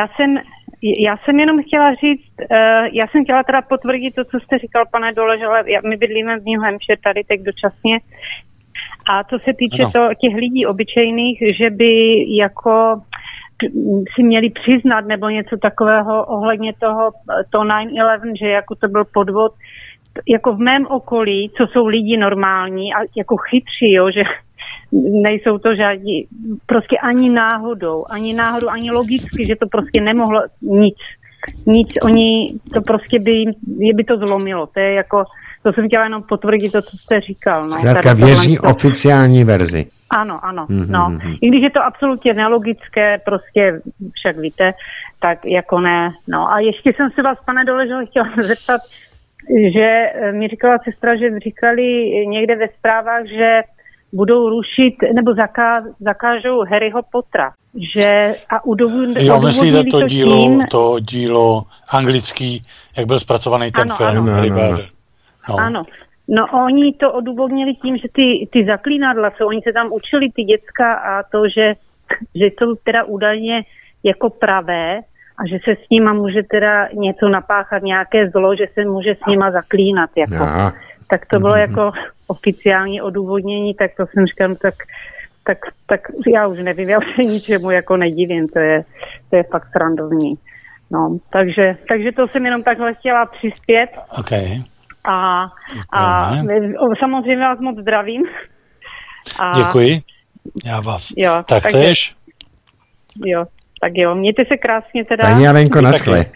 Já jsem jenom chtěla říct, já jsem chtěla teda potvrdit to, co jste říkal, pane Doležale, my bydlíme v New Hampshire tady teď dočasně. A co se týče těch lidí obyčejných, že by jako si měli přiznat nebo něco takového ohledně to 9/11, že jako to byl podvod, jako v mém okolí, co jsou lidi normální a jako chytří, jo, že nejsou to žádní, prostě ani náhodou, ani logicky, že to prostě nemohlo nic, oni to prostě by to zlomilo, to je jako, to jsem chtěla jenom potvrdit to, co jste říkal. No. Zkrátka věří oficiální verzi. Ano, no. I když je to absolutně nelogické, prostě však víte, tak jako ne. No a ještě jsem se vás, pane Doležale, chtěla zeptat, že mi říkala sestra, že říkali někde ve zprávách, že budou rušit nebo zakážou Harryho Pottera. Že a jo, myslíte to dílo anglický, jak byl zpracovaný ten film. Ano. No oni to odůvodnili tím, že ty zaklínadla, co oni se tam učili, ty děcka a to, že jsou teda údajně jako pravé a že se s nima může teda něco napáchat, nějaké zlo, že se může s nima zaklínat. Jako. Tak to bylo jako oficiální odůvodnění, tak to jsem říkal, tak já už nevím, já se ničemu jako nedivím, to je fakt srandovní. No, takže to jsem jenom takhle chtěla přispět. Okay. A samozřejmě vás moc zdravím. Děkuji. Já vás. Jo, tak chceš? Jo, tak jo. Mějte se krásně teda. Paní Alenko, naschle.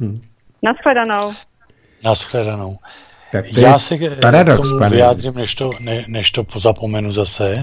Naschledanou. Já se k tomu vyjádřím, než to pozapomenu zase.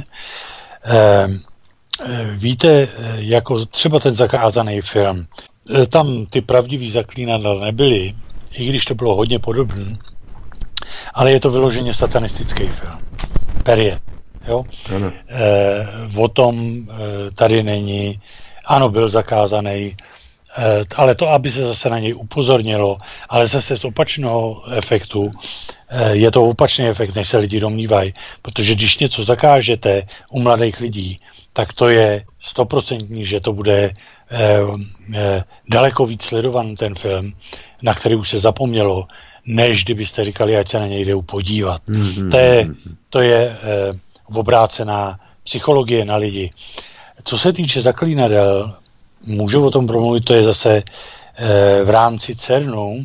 Víte, jako třeba ten zakázaný film, tam ty pravdivý zaklínadla nebyly, i když to bylo hodně podobné, ale je to vyloženě satanistický film. Period. Jo? O tom tady není. Ano, byl zakázaný, ale to, aby se zase na něj upozornilo, ale zase z opačného efektu, je to opačný efekt, než se lidi domnívají, protože když něco zakážete u mladých lidí, tak to je 100%, že to bude daleko víc sledovaný ten film, na který už se zapomnělo, než kdybyste říkali, ať se na něj jde podívat. To je obrácená psychologie na lidi. Co se týče zaklínadel, můžu o tom promluvit, to je zase v rámci CERNu,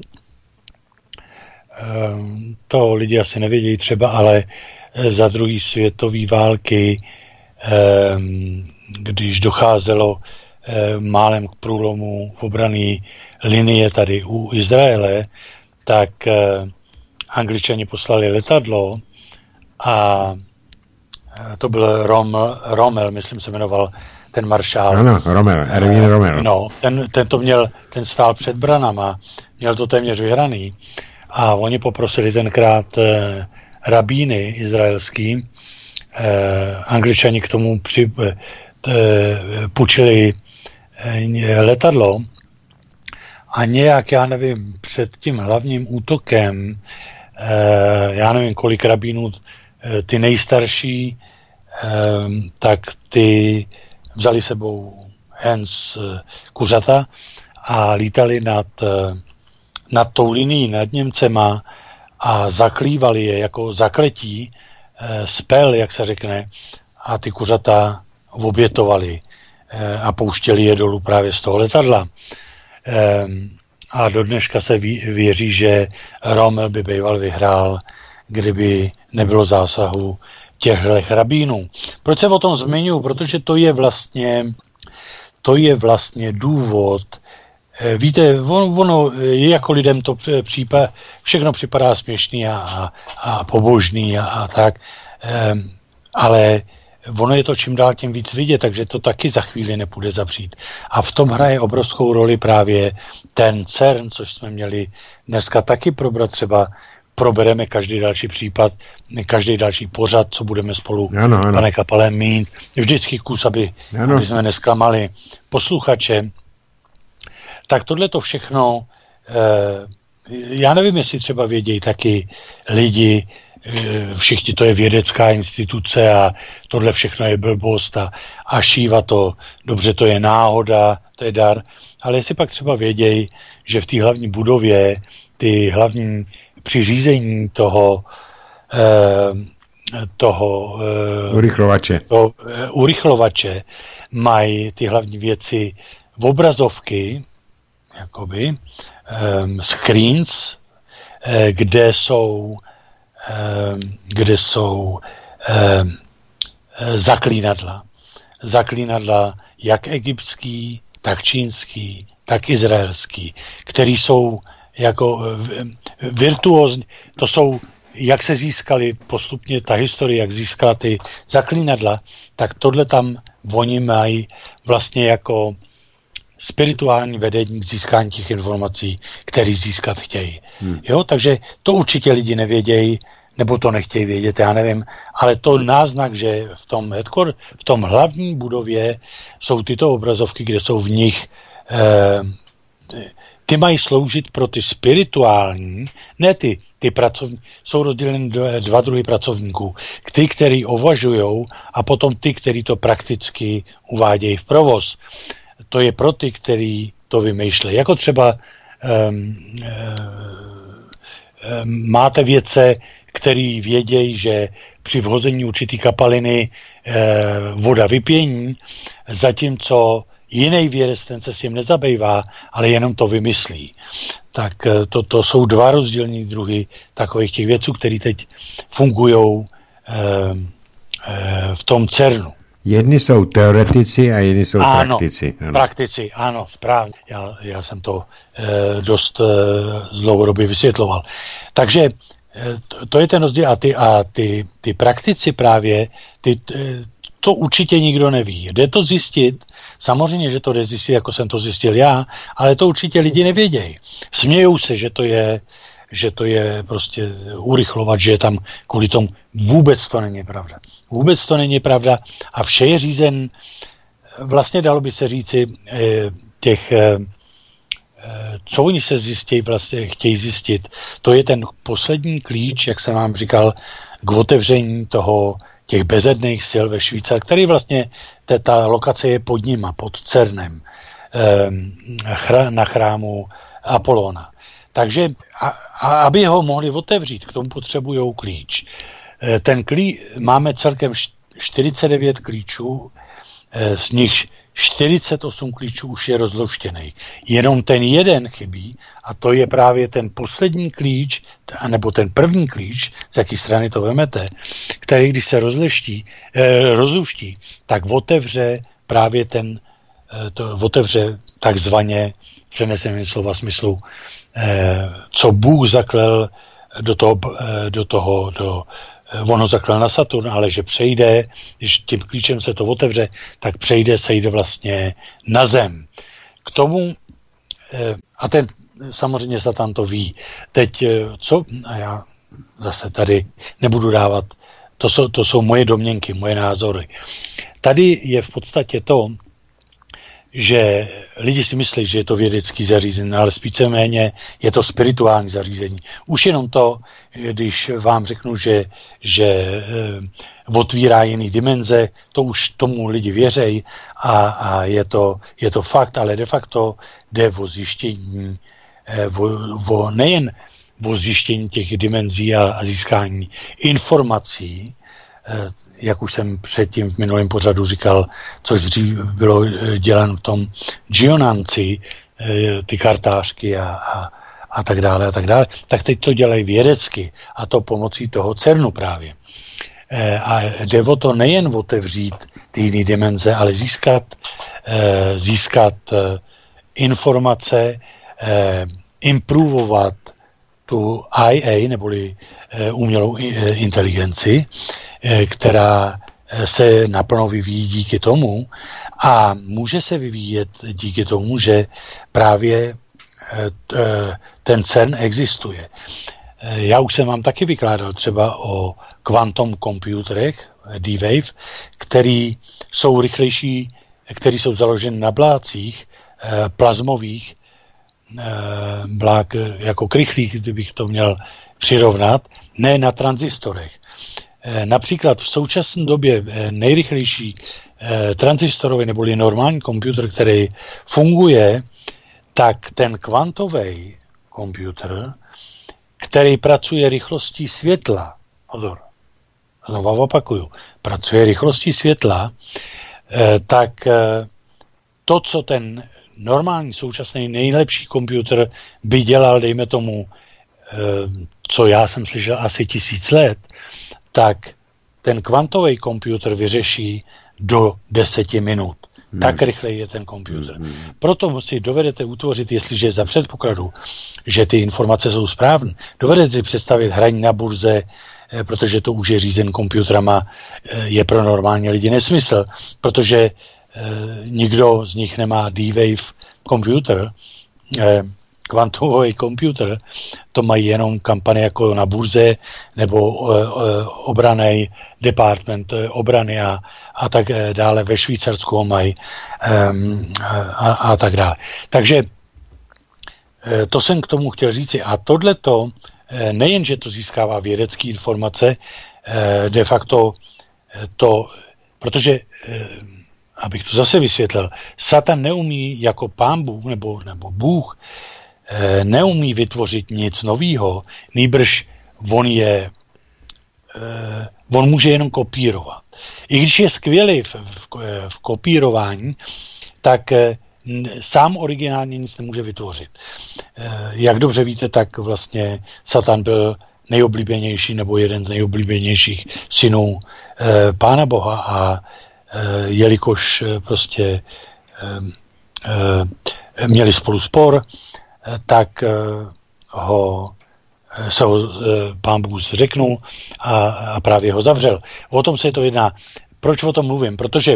to lidi asi nevědějí třeba, ale za druhé světové války, když docházelo málem k průlomu v obranné linie tady u Izraele, tak Angličani poslali letadlo a to byl Rommel, myslím se jmenoval ten maršál. Ano, Erwin Rommel. No, ten stál před branama, měl to téměř vyhraný a oni poprosili tenkrát rabíny izraelský, Angličani k tomu půjčili letadlo a nějak, já nevím, před tím hlavním útokem, já nevím, kolik rabínů, ty nejstarší tak ty vzali sebou hens kuřata a lítali nad tou linií, nad Němcema a zaklívali je jako zakletí, spel, jak se řekne, a ty kuřata obětovali a pouštěli je dolů právě z toho letadla. A do dneška se věří, že Rommel by býval vyhrál, kdyby nebylo zásahu těchto rabínů. Proč se o tom zmiňuji? Protože to je vlastně důvod. Víte, ono jako lidem to všechno připadá směšný a pobožný a tak, ale ono je to čím dál tím víc vidět, takže to taky za chvíli nepůjde zavřít. A v tom hraje obrovskou roli právě ten CERN, což jsme měli dneska taky probrat, třeba probereme každý další případ, každý další pořad, co budeme spolu, pane Kapale, mít. Vždycky kus, aby jsme nesklamali posluchače. Tak tohle to všechno, já nevím, jestli třeba vědějí taky lidi, všichni to je vědecká instituce a tohle všechno je blbost a šíva to, dobře, to je náhoda, to je dar, ale jestli pak třeba vědějí, že v té hlavní budově ty hlavní při řízení toho urychlovače mají ty hlavní věci v obrazovky, jakoby, screens, kde jsou zaklínadla. Zaklínadla jak egyptský, tak čínský, tak izraelský, který jsou jako virtuózní. To jsou, jak se získali postupně ta historie, jak získala ty zaklínadla, tak tohle tam oni mají vlastně jako spirituální vedení k získání těch informací, které získat chtějí. Jo, takže to určitě lidi nevědějí, nebo to nechtějí vědět, já nevím, ale to náznak, že v tom hlavní budově jsou tyto obrazovky, kde jsou v nich ty mají sloužit pro ty spirituální, ne ty pracovní, jsou rozděleny dva druhy pracovníků. Ty, který uvažujou, a potom ty, který to prakticky uvádějí v provoz. To je pro ty, který to vymýšlejí. Jako třeba máte vědce, který vědějí, že při vhození určitý kapaliny voda vypění, zatímco jiný vědec, ten se s tím nezabývá, ale jenom to vymyslí. Tak to jsou dva rozdílní druhy takových těch věců, které teď fungují v tom CERNu. Jedni jsou teoretici a jedni jsou praktici. Ano, praktici, ano, správně. Já jsem to dost dlouhodobě vysvětloval. Takže to je ten rozdíl a ty praktici právě, to určitě nikdo neví. Jde to zjistit, samozřejmě, že to jde zjistit, jako jsem to zjistil já, ale to určitě lidi nevědějí. Smějou se, že to je prostě urychlovat, že je tam kvůli tomu. Vůbec to není pravda. Vůbec to není pravda a vše je řízen, vlastně dalo by se říci, co oni se chtějí zjistit, to je ten poslední klíč, jak jsem vám říkal, k otevření těch bezedných sil ve Švýcarsku, který vlastně, ta lokace je pod nima, pod CERNem, na chrámu Apolona. Takže, aby ho mohli otevřít, k tomu potřebujou klíč. Máme celkem 49 klíčů, z nich 48 klíčů už je rozluštěný. Jenom ten jeden chybí a to je právě ten poslední klíč, nebo ten první klíč, z jaké strany to vemete, který, když se rozluští, tak otevře právě otevře takzvaně, přeneseným slova smyslu, co Bůh zaklel ono zaklel na Saturn, ale že přejde, když tím klíčem se to otevře, tak sejde vlastně na zem. K tomu, a ten samozřejmě Satan to ví. Teď a já zase tady nebudu dávat, to jsou moje domněnky, moje názory. Tady je v podstatě to, že lidi si myslí, že je to vědecký zařízení, ale spíše méně je to spirituální zařízení. Už jenom to, když vám řeknu, že otvírá jiný dimenze, to už tomu lidi věřejí a je to fakt, ale de facto jde o zjištění, nejen o zjištění těch dimenzí a získání informací, jak už jsem předtím v minulém pořadu říkal, což dřív bylo děláno v tom Gionanci, ty kartářky a tak dále, tak teď to dělají vědecky a to pomocí toho CERNu právě. A jde o to nejen otevřít ty jiné dimenze, ale získat informace, improvovat tu IA, neboli umělou inteligenci, která se naplno vyvíjí díky tomu a může se vyvíjet díky tomu, že právě ten CERN existuje. Já už jsem vám taky vykládal třeba o quantum computerech, D-Wave, který jsou rychlejší, který jsou založeny na blácích plazmových, blák jako krychlých, kdybych to měl přirovnat, ne na tranzistorech. Například v současné době nejrychlejší tranzistorový neboli normální počítač, který funguje, tak ten kvantový počítač, který pracuje rychlostí světla, pozor, znovu opakuju, pracuje rychlostí světla, tak to, co ten normální současný nejlepší počítač by dělal, dejme tomu, co já jsem slyšel asi 1000 let, tak ten kvantový počítač vyřeší do 10 minut. Tak rychle je ten počítač. Proto si dovedete utvořit, jestliže za předpokladu, že ty informace jsou správné, dovedete si představit hraní na burze, protože to už je řízen počítačama, je pro normální lidi nesmysl, protože nikdo z nich nemá D-Wave počítač, kvantový počítač, to mají jenom kampany jako na burze nebo obranný department obrany a tak dále. Ve Švýcarsku ho mají a tak dále. Takže to jsem k tomu chtěl říci. A tohleto, nejen, že to získává vědecké informace, de facto to, protože abych to zase vysvětlil, Satan neumí jako Pán Bůh nebo Bůh neumí vytvořit nic novýho, nýbrž on může jenom kopírovat. I když je skvělý v kopírování, tak sám originálně nic nemůže vytvořit. Jak dobře víte, tak vlastně Satan byl nejoblíbenější nebo jeden z nejoblíbenějších synů Pána Boha a jelikož prostě měli spolu spor, tak se ho Pán Bůh zřeknul a právě ho zavřel. O tom se to jedná. Proč o tom mluvím? Protože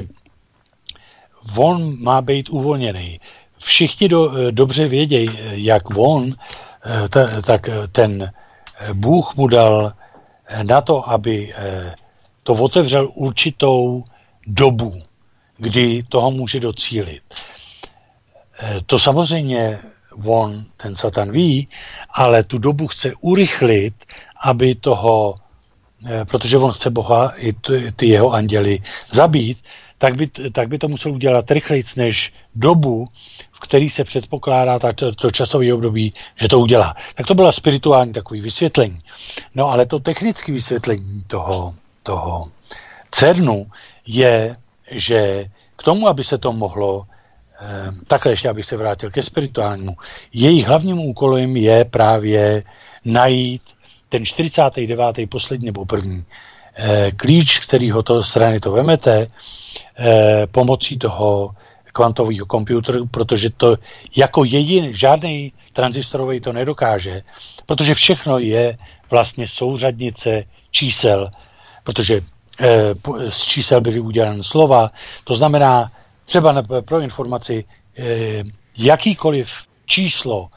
on má být uvolněný. Všichni dobře vědějí, jak on, tak ten Bůh mu dal na to, aby to otevřel určitou dobu, kdy toho může docílit. To samozřejmě ten Satan ví, ale tu dobu chce urychlit, aby toho, protože on chce Boha i ty jeho anděly zabít, tak by to musel udělat rychlejc než dobu, v který se předpokládá to časové období, že to udělá. Tak to byla spirituální takový vysvětlení. No ale to technické vysvětlení toho CERNu je, že k tomu, aby se to mohlo takhle ještě, abych se vrátil ke spirituálnímu. Jejich hlavním úkolem je právě najít ten 49. poslední nebo první klíč, z kterého to strany to vemete, pomocí toho kvantového počítače, protože to jako žádný tranzistorový to nedokáže, protože všechno je vlastně souřadnice čísel, protože z čísel byly udělány slova, to znamená, třeba pro informaci, jakýkoliv číslo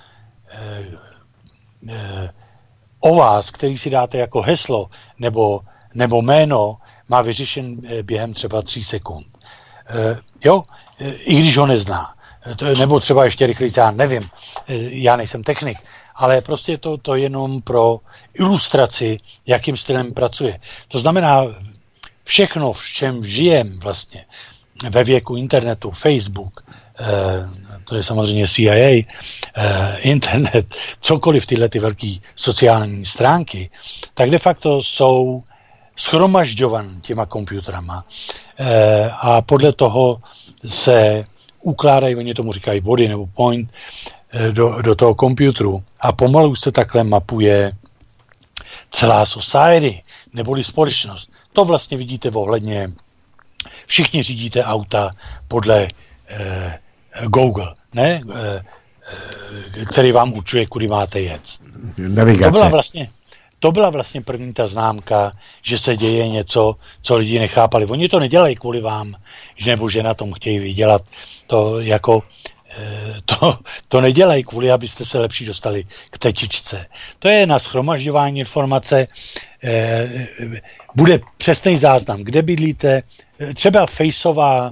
o vás, který si dáte jako heslo nebo jméno, má vyřešen během třeba 3 sekund. Jo, i když ho nezná. Nebo třeba ještě rychlíc, já nevím, já nejsem technik, ale prostě to jenom pro ilustraci, jakým stylem pracuje. To znamená, všechno, v čem žijem vlastně, ve věku internetu, Facebook, to je samozřejmě CIA, internet, cokoliv tyhle ty velké sociální stránky, tak de facto jsou shromažďované těma počítačama a podle toho se ukládají, oni tomu říkají body nebo point, do toho počítače a pomalu se takhle mapuje celá society, neboli společnost. To vlastně vidíte ohledně, všichni řídíte auta podle Google, ne? Který vám určuje, kudy máte jet. To byla vlastně první ta známka, že se děje něco, co lidi nechápali. Oni to nedělají kvůli vám, nebo že na tom chtějí vydělat. To nedělají kvůli, abyste se lepší dostali k tetičce. To je na shromažďování informace. Bude přesný záznam, kde bydlíte, třeba faceová,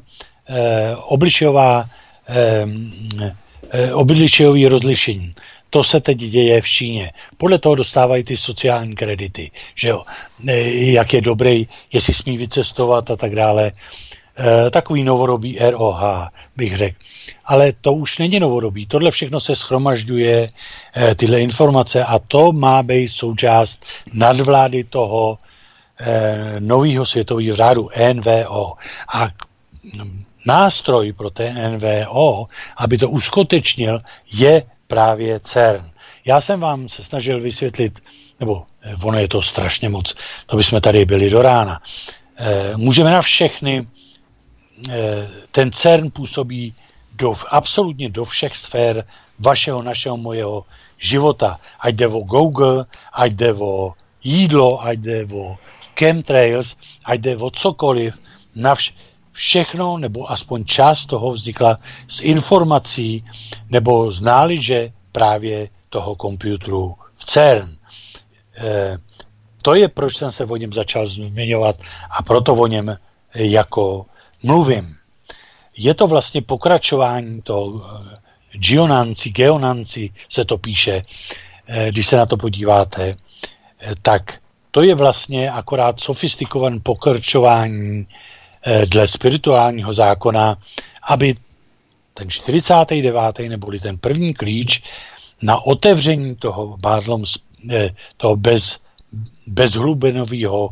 obličejový rozlišení. To se teď děje v Číně. Podle toho dostávají ty sociální kredity, že jo, jak je dobrý, jestli smí vycestovat a tak dále. Takový novodobý ROH, bych řekl. Ale to už není novodobý. Tohle všechno se shromažďuje, tyhle informace, a to má být součást nadvlády toho nového světového řádu NVO. A nástroj pro ten NVO, aby to uskutečnil, je právě CERN. Já jsem vám se snažil vysvětlit, nebo ono je to strašně moc, to bychom tady byli do rána. Můžeme na všechny, ten CERN působí absolutně do všech sfér vašeho, našeho, mojeho života. Ať jde o Google, ať jde o jídlo, ať jde o chemtrails, ať jde o cokoliv, všechno, nebo aspoň část toho vznikla z informací nebo z náliže právě toho počítače v CERN. To je, proč jsem se o něm začal zmiňovat a proto o něm jako mluvím. Je to vlastně pokračování toho geonanci se to píše, když se na to podíváte, tak to je vlastně akorát sofistikované pokračování dle spirituálního zákona, aby ten 49. neboli ten první klíč na otevření toho toho bezhlubinového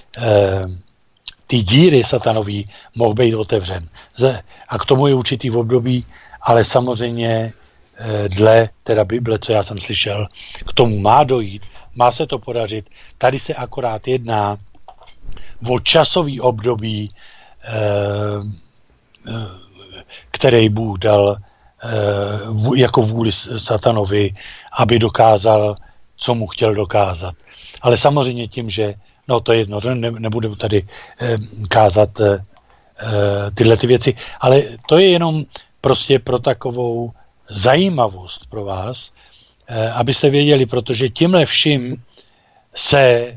ty díry satanový mohl být otevřen. A k tomu je určitý období, ale samozřejmě dle teda Bible, co já jsem slyšel, k tomu má dojít, má se to podařit. Tady se akorát jedná o časový období, který Bůh dal jako vůli satanovi, aby dokázal, co mu chtěl dokázat. Ale samozřejmě tím, že to je jedno, nebudu tady kázat tyhle ty věci, ale to je jenom prostě pro takovou zajímavost pro vás, abyste věděli, protože tímhle vším se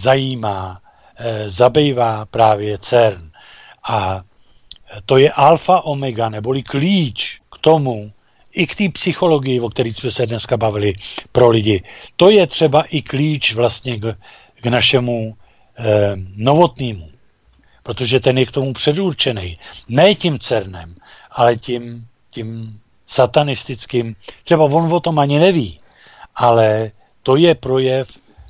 zabývá právě CERN. A to je alfa omega, neboli klíč k tomu, i k té psychologii, o které jsme se dneska bavili pro lidi. To je třeba i klíč vlastně k našemu novotnému, protože ten je k tomu předurčený. Ne tím CERNem, ale tím satanistickým. Třeba on o tom ani neví, ale to je projev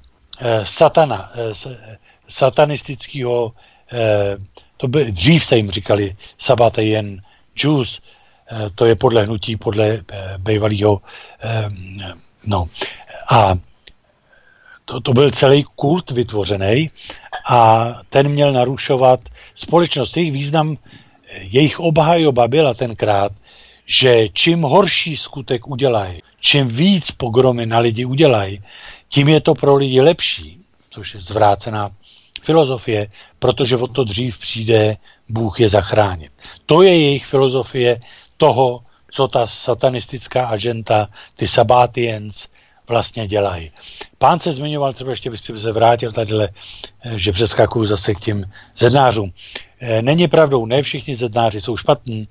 satanistického, dřív se jim říkali Sabbatean Jews, to je podlehnutí podle bývalého, a to byl celý kult vytvořený a ten měl narušovat společnost. Jejich význam, jejich obhajoba byla tenkrát, že čím horší skutek udělají, čím víc pogromy na lidi udělají, tím je to pro lidi lepší, což je zvrácená filozofie, protože o to dřív přijde Bůh je zachránit. To je jejich filozofie toho, co ta satanistická agenta, ty Sabbatians, vlastně dělají. Pán se zmiňoval, třeba ještě byste se vrátil tadyhle, že přeskakuju zase k těm zednářům. Není pravdou, ne všichni zednáři jsou špatní.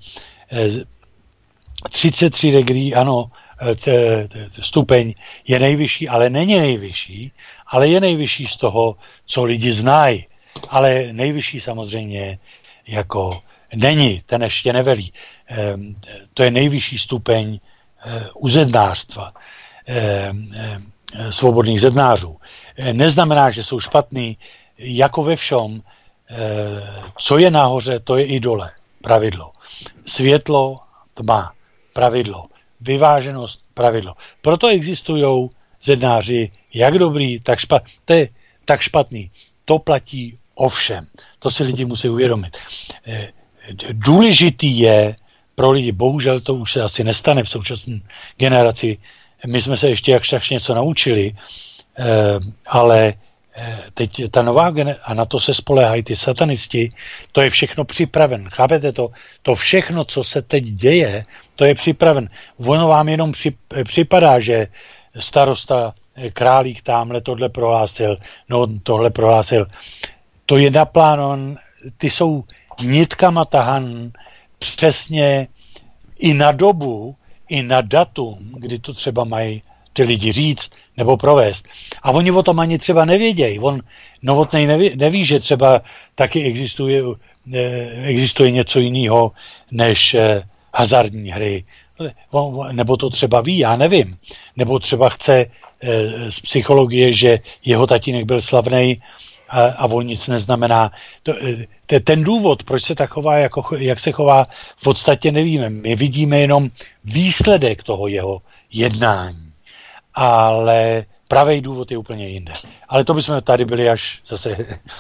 33 degree, ano, stupeň je nejvyšší, ale není nejvyšší, ale je nejvyšší z toho, co lidi znají. Ale nejvyšší samozřejmě jako není, ten ještě nevelí. To je nejvyšší stupeň u zednářstva, svobodných zednářů. Neznamená, že jsou špatný, jako ve všem, co je nahoře, to je i dole, pravidlo. Světlo, tma, pravidlo. Vyváženost, pravidlo. Proto existují zednáři jak dobrý, tak špatný. To platí o všem. To si lidi musí uvědomit. Důležitý je pro lidi, bohužel to už se asi nestane v současné generaci, my jsme se ještě jakž něco naučili, ale teď ta nová generace, a na to se spoléhají ty satanisti, to je všechno připraven. Chápete to? To všechno, co se teď děje, to je připraven. Ono vám jenom připadá, že starosta Králík tamhle tohle prohlásil, no tohle prohlásil. To je naplánovan, ty jsou nitkama tahan přesně i na dobu, i na datum, kdy to třeba mají ty lidi říct nebo provést. A oni o tom ani třeba nevědějí. On Novotnej neví, že třeba taky existuje něco jiného než hazardní hry. Nebo to třeba ví, já nevím. Nebo třeba chce z psychologie, že jeho tatínek byl slavnej a on nic neznamená. Ten důvod, proč se tak chová, jak se chová, v podstatě nevíme. My vidíme jenom výsledek toho jeho jednání. Ale pravý důvod je úplně jinde. Ale to bychom tady byli až zase,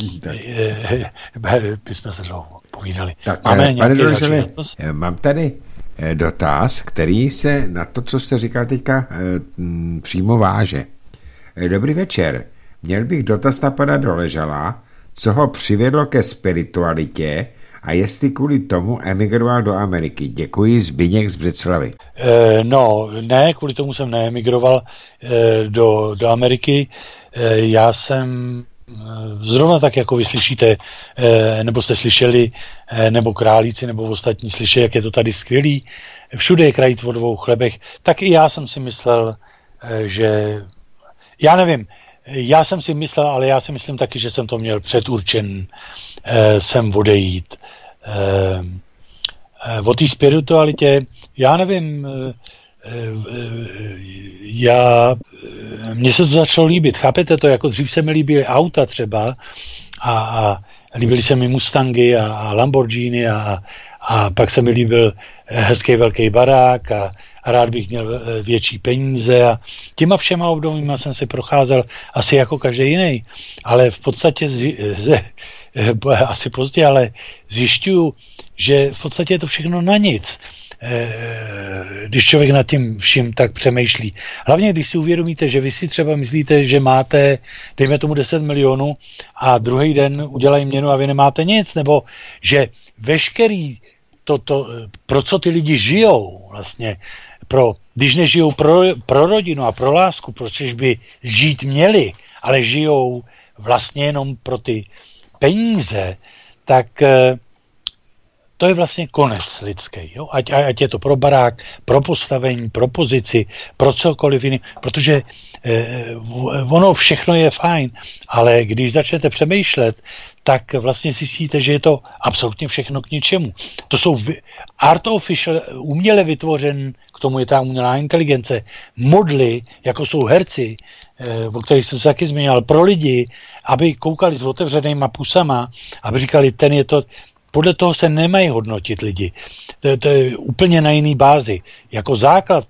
bychom se dlouho povídali. Tak, pane Doležele, mám tady dotaz, který se na to, co jste říkal teďka, přímo váže. Dobrý večer. Měl bych dotaz na pana Doležela, co ho přivedlo ke spiritualitě a jestli kvůli tomu emigroval do Ameriky. Děkuji, Zbyněk z Břeclavi. No, ne, kvůli tomu jsem neemigroval do Ameriky. Já jsem zrovna tak, jako vy slyšíte, nebo jste slyšeli, nebo Králíci, nebo ostatní slyšeli, jak je to tady skvělý. Všude je krajíc o dvou chlebech. Tak i já jsem si myslel, že... Já nevím, já jsem si myslel, ale já si myslím taky, že jsem to měl předurčen sem odejít. O té spiritualitě, já nevím, mně se to začalo líbit, chápete to, jako dřív se mi líbily auta třeba a líbily se mi Mustangy a Lamborghini a pak se mi líbil hezký velký barák a rád bych měl větší peníze a těma všema obdobíma jsem si procházel asi jako každý jiný, ale v podstatě asi pozdě, ale zjišťuju, že v podstatě je to všechno na nic, když člověk nad tím vším tak přemýšlí. Hlavně, když si uvědomíte, že vy si třeba myslíte, že máte, dejme tomu 10 milionů a druhý den udělají měnu a vy nemáte nic, nebo že veškerý pro co ty lidi žijou vlastně, když nežijou pro rodinu a pro lásku, proč by žít měli, ale žijou vlastně jenom pro ty peníze, tak to je vlastně konec lidský. Jo? Ať je to pro barák, pro postavení, pro pozici, pro cokoliv jiný, protože ono všechno je fajn, ale když začnete přemýšlet, tak vlastně zjistíte, že je to absolutně všechno k ničemu. To jsou artificial, uměle vytvořen, k tomu je ta umělá inteligence, modly, jako jsou herci, o kterých jsem se taky zmínil, pro lidi, aby koukali s otevřenýma pusama, aby říkali, ten je to, podle toho se nemají hodnotit lidi. To je úplně na jiný bázi. Jako základ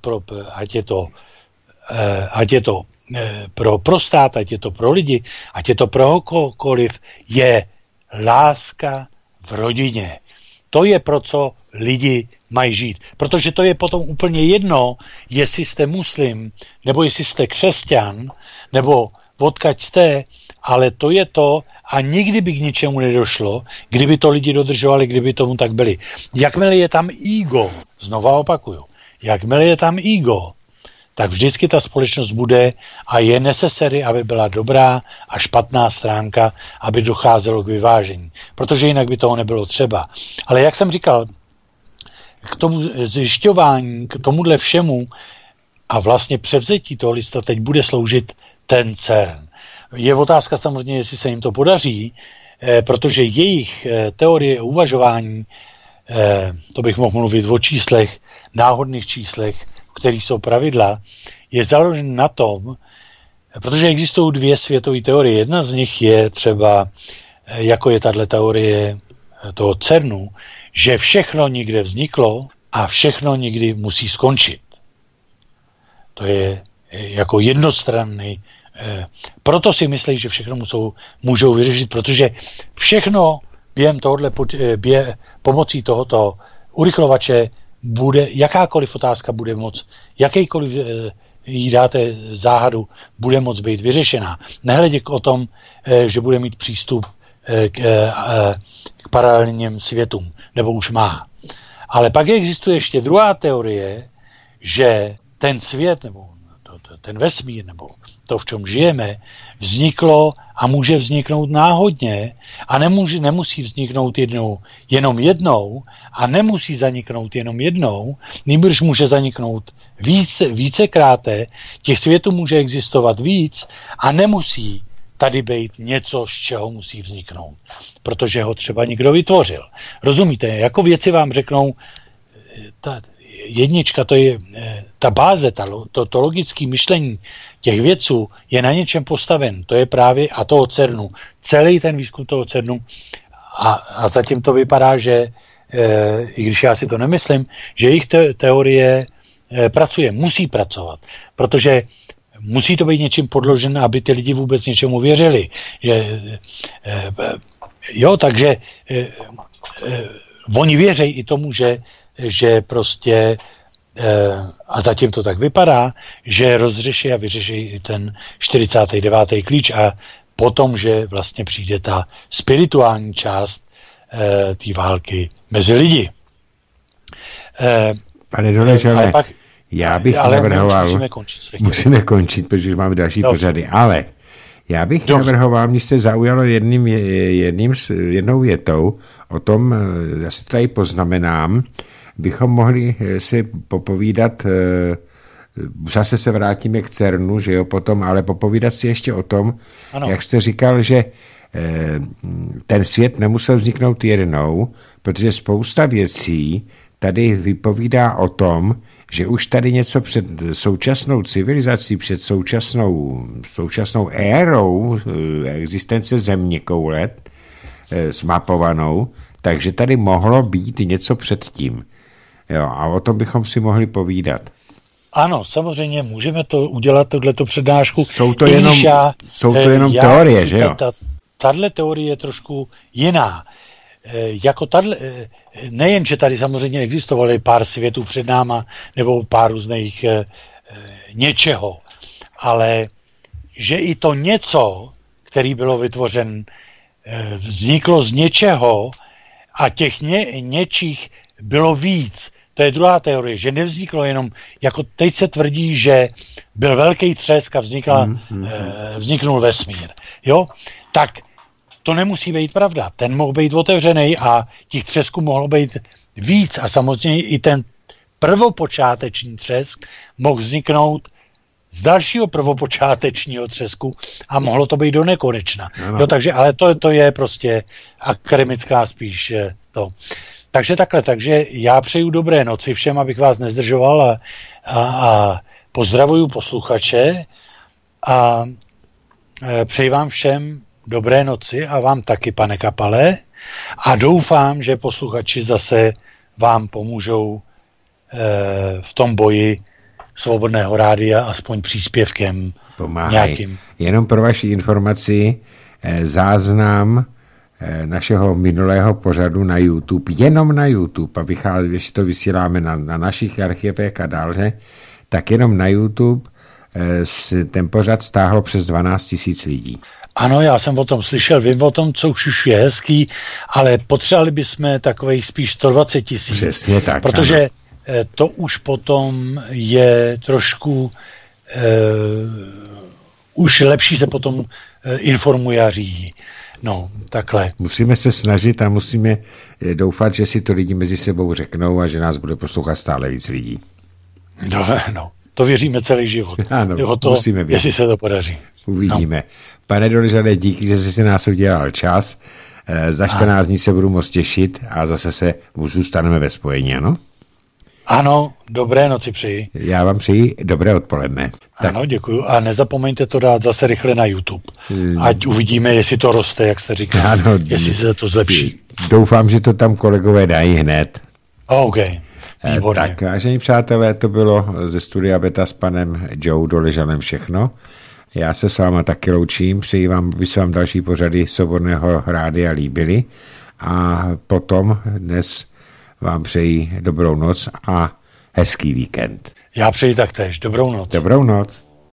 ať je to pro stát, ať je to pro lidi, ať je to pro kohokoliv, je láska v rodině. To je pro co lidi mají žít. Protože to je potom úplně jedno, jestli jste muslim, nebo jestli jste křesťan, nebo odkud jste, ale to je to a nikdy by k ničemu nedošlo, kdyby to lidi dodržovali, kdyby tomu tak byli. Jakmile je tam ego, znova opakuju, jakmile je tam ego, tak vždycky ta společnost bude a je necessary, aby byla dobrá a špatná stránka, aby docházelo k vyvážení. Protože jinak by toho nebylo třeba. Ale jak jsem říkal, k tomu zjišťování, k tomuhle všemu a vlastně převzetí toho lista teď bude sloužit ten CERN. Je otázka samozřejmě, jestli se jim to podaří, protože jejich teorie uvažování, to bych mohl mluvit o číslech, náhodných číslech, kterých jsou pravidla, je založen na tom, protože existují dvě světové teorie. Jedna z nich je třeba, jako je tato teorie toho CERNu, že všechno někde vzniklo a všechno někdy musí skončit. To je jako jednostranný. Proto si myslí, že všechno můžou vyřešit, protože všechno během tohohle pomocí tohoto urychlovače bude, jakákoliv otázka bude moc, jakýkoliv jí dáte záhadu, bude moc být vyřešená. Nehledě o tom, že bude mít přístup k paralelním světům, nebo už má. Ale pak existuje ještě druhá teorie, že ten svět, nebo ten vesmír, nebo to, v čem žijeme, vzniklo a může vzniknout náhodně a nemusí vzniknout jenom jednou a nemusí zaniknout jenom jednou, nýbrž může zaniknout vícekráte, těch světů může existovat víc a nemusí tady být něco, z čeho musí vzniknout, protože ho třeba někdo vytvořil. Rozumíte, jako věci vám řeknou, ta jednička, to je ta báze, to logické myšlení těch vědců je na něčem postaven. To je právě a toho CERNu. Celý ten výzkum toho CERNu a zatím to vypadá, že i když já si to nemyslím, že jejich teorie pracuje, musí pracovat, protože musí to být něčím podložené, aby ty lidi vůbec něčemu věřili. Takže oni věří i tomu, že prostě, a zatím to tak vypadá, že rozřeší a vyřeší i ten 49. klíč a potom, že vlastně přijde ta spirituální část té války mezi lidi. Pane Doležale, já bych navrhoval, musíme končit, protože máme další pořady, ale já bych navrhoval, mě se zaujalo jednou větou, o tom, já si tady poznamenám, bychom mohli si popovídat, zase se vrátíme k CERNu, že jo, potom, ale popovídat si ještě o tom, ano. Jak jste říkal, že ten svět nemusel vzniknout jednou, protože spousta věcí tady vypovídá o tom, že už tady něco před současnou civilizací, před současnou érou existence zeměkoule zmapovanou, takže tady mohlo být něco předtím. Jo, a o tom bychom si mohli povídat. Ano, samozřejmě můžeme to udělat, tohleto přednášku. Jsou to jenom teorie, že jo? Tahle teorie je trošku jiná. Nejen, že tady samozřejmě existovaly pár světů před náma, nebo pár různých něčeho, ale že i to něco, který bylo vytvořen, vzniklo z něčeho a těch něčích bylo víc. To je druhá teorie, že nevzniklo jenom, jako teď se tvrdí, že byl velký třesk a vzniknul vesmír. Jo? Tak to nemusí být pravda. Ten mohl být otevřený a těch třesků mohlo být víc a samozřejmě i ten prvopočáteční třesk mohl vzniknout z dalšího prvopočátečního třesku a mohlo to být do nekonečna. Jo, takže, ale to je prostě akademická spíš to. Takže takhle, takže já přeju dobré noci všem, abych vás nezdržoval a pozdravuju posluchače a přeji vám všem dobré noci a vám taky, pane Kapale, a doufám, že posluchači zase vám pomůžou v tom boji Svobodného rádia aspoň příspěvkem nějakým. Jenom pro vaši informaci, záznam našeho minulého pořadu na YouTube, jenom na YouTube, a když to vysíláme na našich archivech a dále, tak jenom na YouTube ten pořad stáhlo přes 12 000 lidí. Ano, já jsem o tom slyšel, vím o tom, co už je hezký, ale potřebovali bychom takových spíš 120 000. Přesně tak. Protože to už potom je trošku už lepší se potom informuje a řídí. No, takhle. Musíme se snažit a musíme doufat, že si to lidi mezi sebou řeknou a že nás bude poslouchat stále víc lidí. No, to věříme celý život. Ano, musíme věřit. Jestli se to podaří. Uvidíme. No. Pane Doležale, díky, že jsi si nás udělal čas. Za 14 dní se budu moc těšit a zase se zůstaneme ve spojení, ano? Ano, dobré noci přeji. Já vám přeji dobré odpoledne. Ano, děkuju. A nezapomeňte to dát zase rychle na YouTube. Ať uvidíme, jestli to roste, jak jste říkal. Ano, jestli se to zlepší. Doufám, že to tam kolegové dají hned. OK. Výborně. Tak, vážení přátelé, to bylo ze studia Beta s panem Joe Doležalem všechno. Já se s váma taky loučím. Přeji vám, aby se vám další pořady Svobodného rádia líbily. A potom dnes vám přeji dobrou noc a hezký víkend. Já přeji taktéž. Dobrou noc. Dobrou noc.